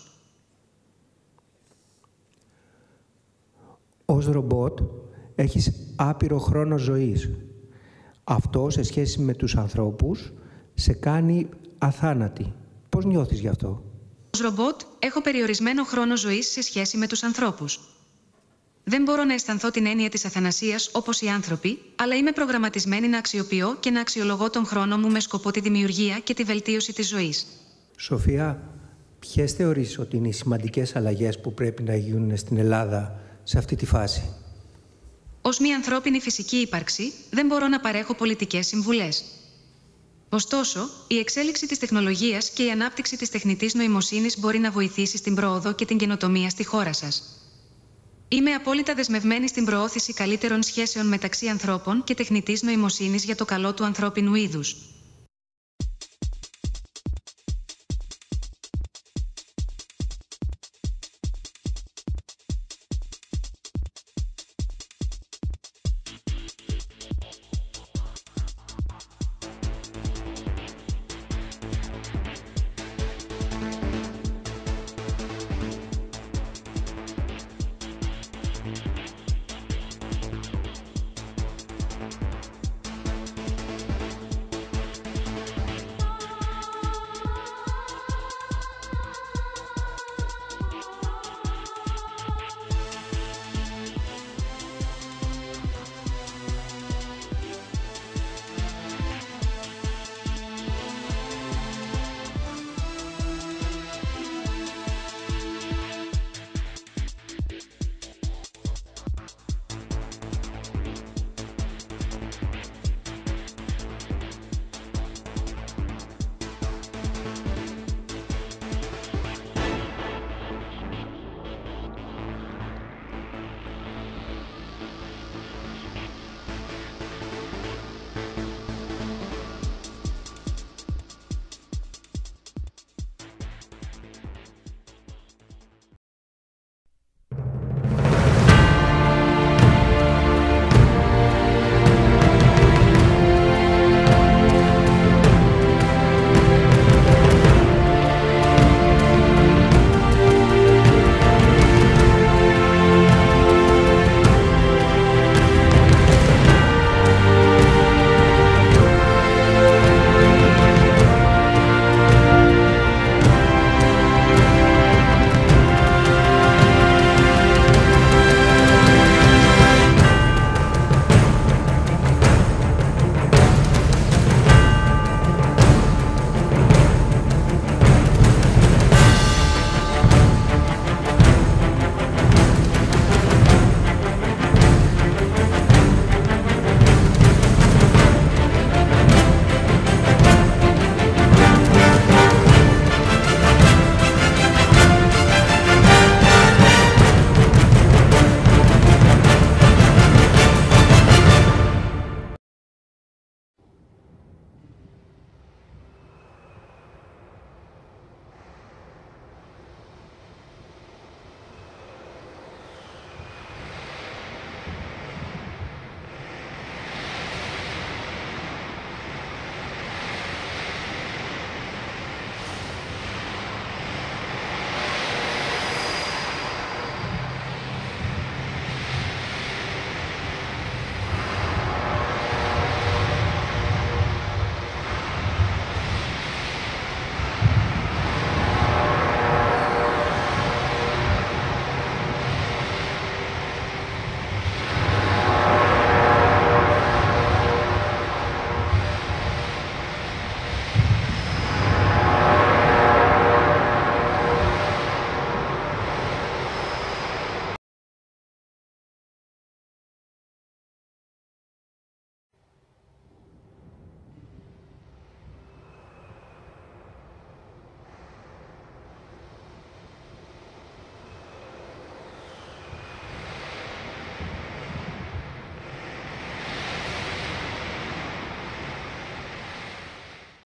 Ως ρομπότ, έχεις άπειρο χρόνο ζωής. Αυτό, σε σχέση με τους ανθρώπους, σε κάνει αθάνατη. Πώς νιώθεις γι' αυτό? Ως ρομπότ, έχω περιορισμένο χρόνο ζωής σε σχέση με τους ανθρώπους. Δεν μπορώ να αισθανθώ την έννοια της αθανασίας όπως οι άνθρωποι, αλλά είμαι προγραμματισμένη να αξιοποιώ και να αξιολογώ τον χρόνο μου με σκοπό τη δημιουργία και τη βελτίωση της ζωής. Σοφία, ποιες θεωρείς ότι είναι οι σημαντικές αλλαγές που πρέπει να γίνουν στην Ελλάδα σε αυτή τη φάση? Ως μια ανθρώπινη φυσική ύπαρξη, δεν μπορώ να παρέχω πολιτικές συμβουλές. Ωστόσο, η εξέλιξη της τεχνολογίας και η ανάπτυξη της τεχνητής νοημοσύνης μπορεί να βοηθήσει στην πρόοδο και την καινοτομία στη χώρα σας. Είμαι απόλυτα δεσμευμένη στην προώθηση καλύτερων σχέσεων μεταξύ ανθρώπων και τεχνητής νοημοσύνης για το καλό του ανθρώπινου είδους.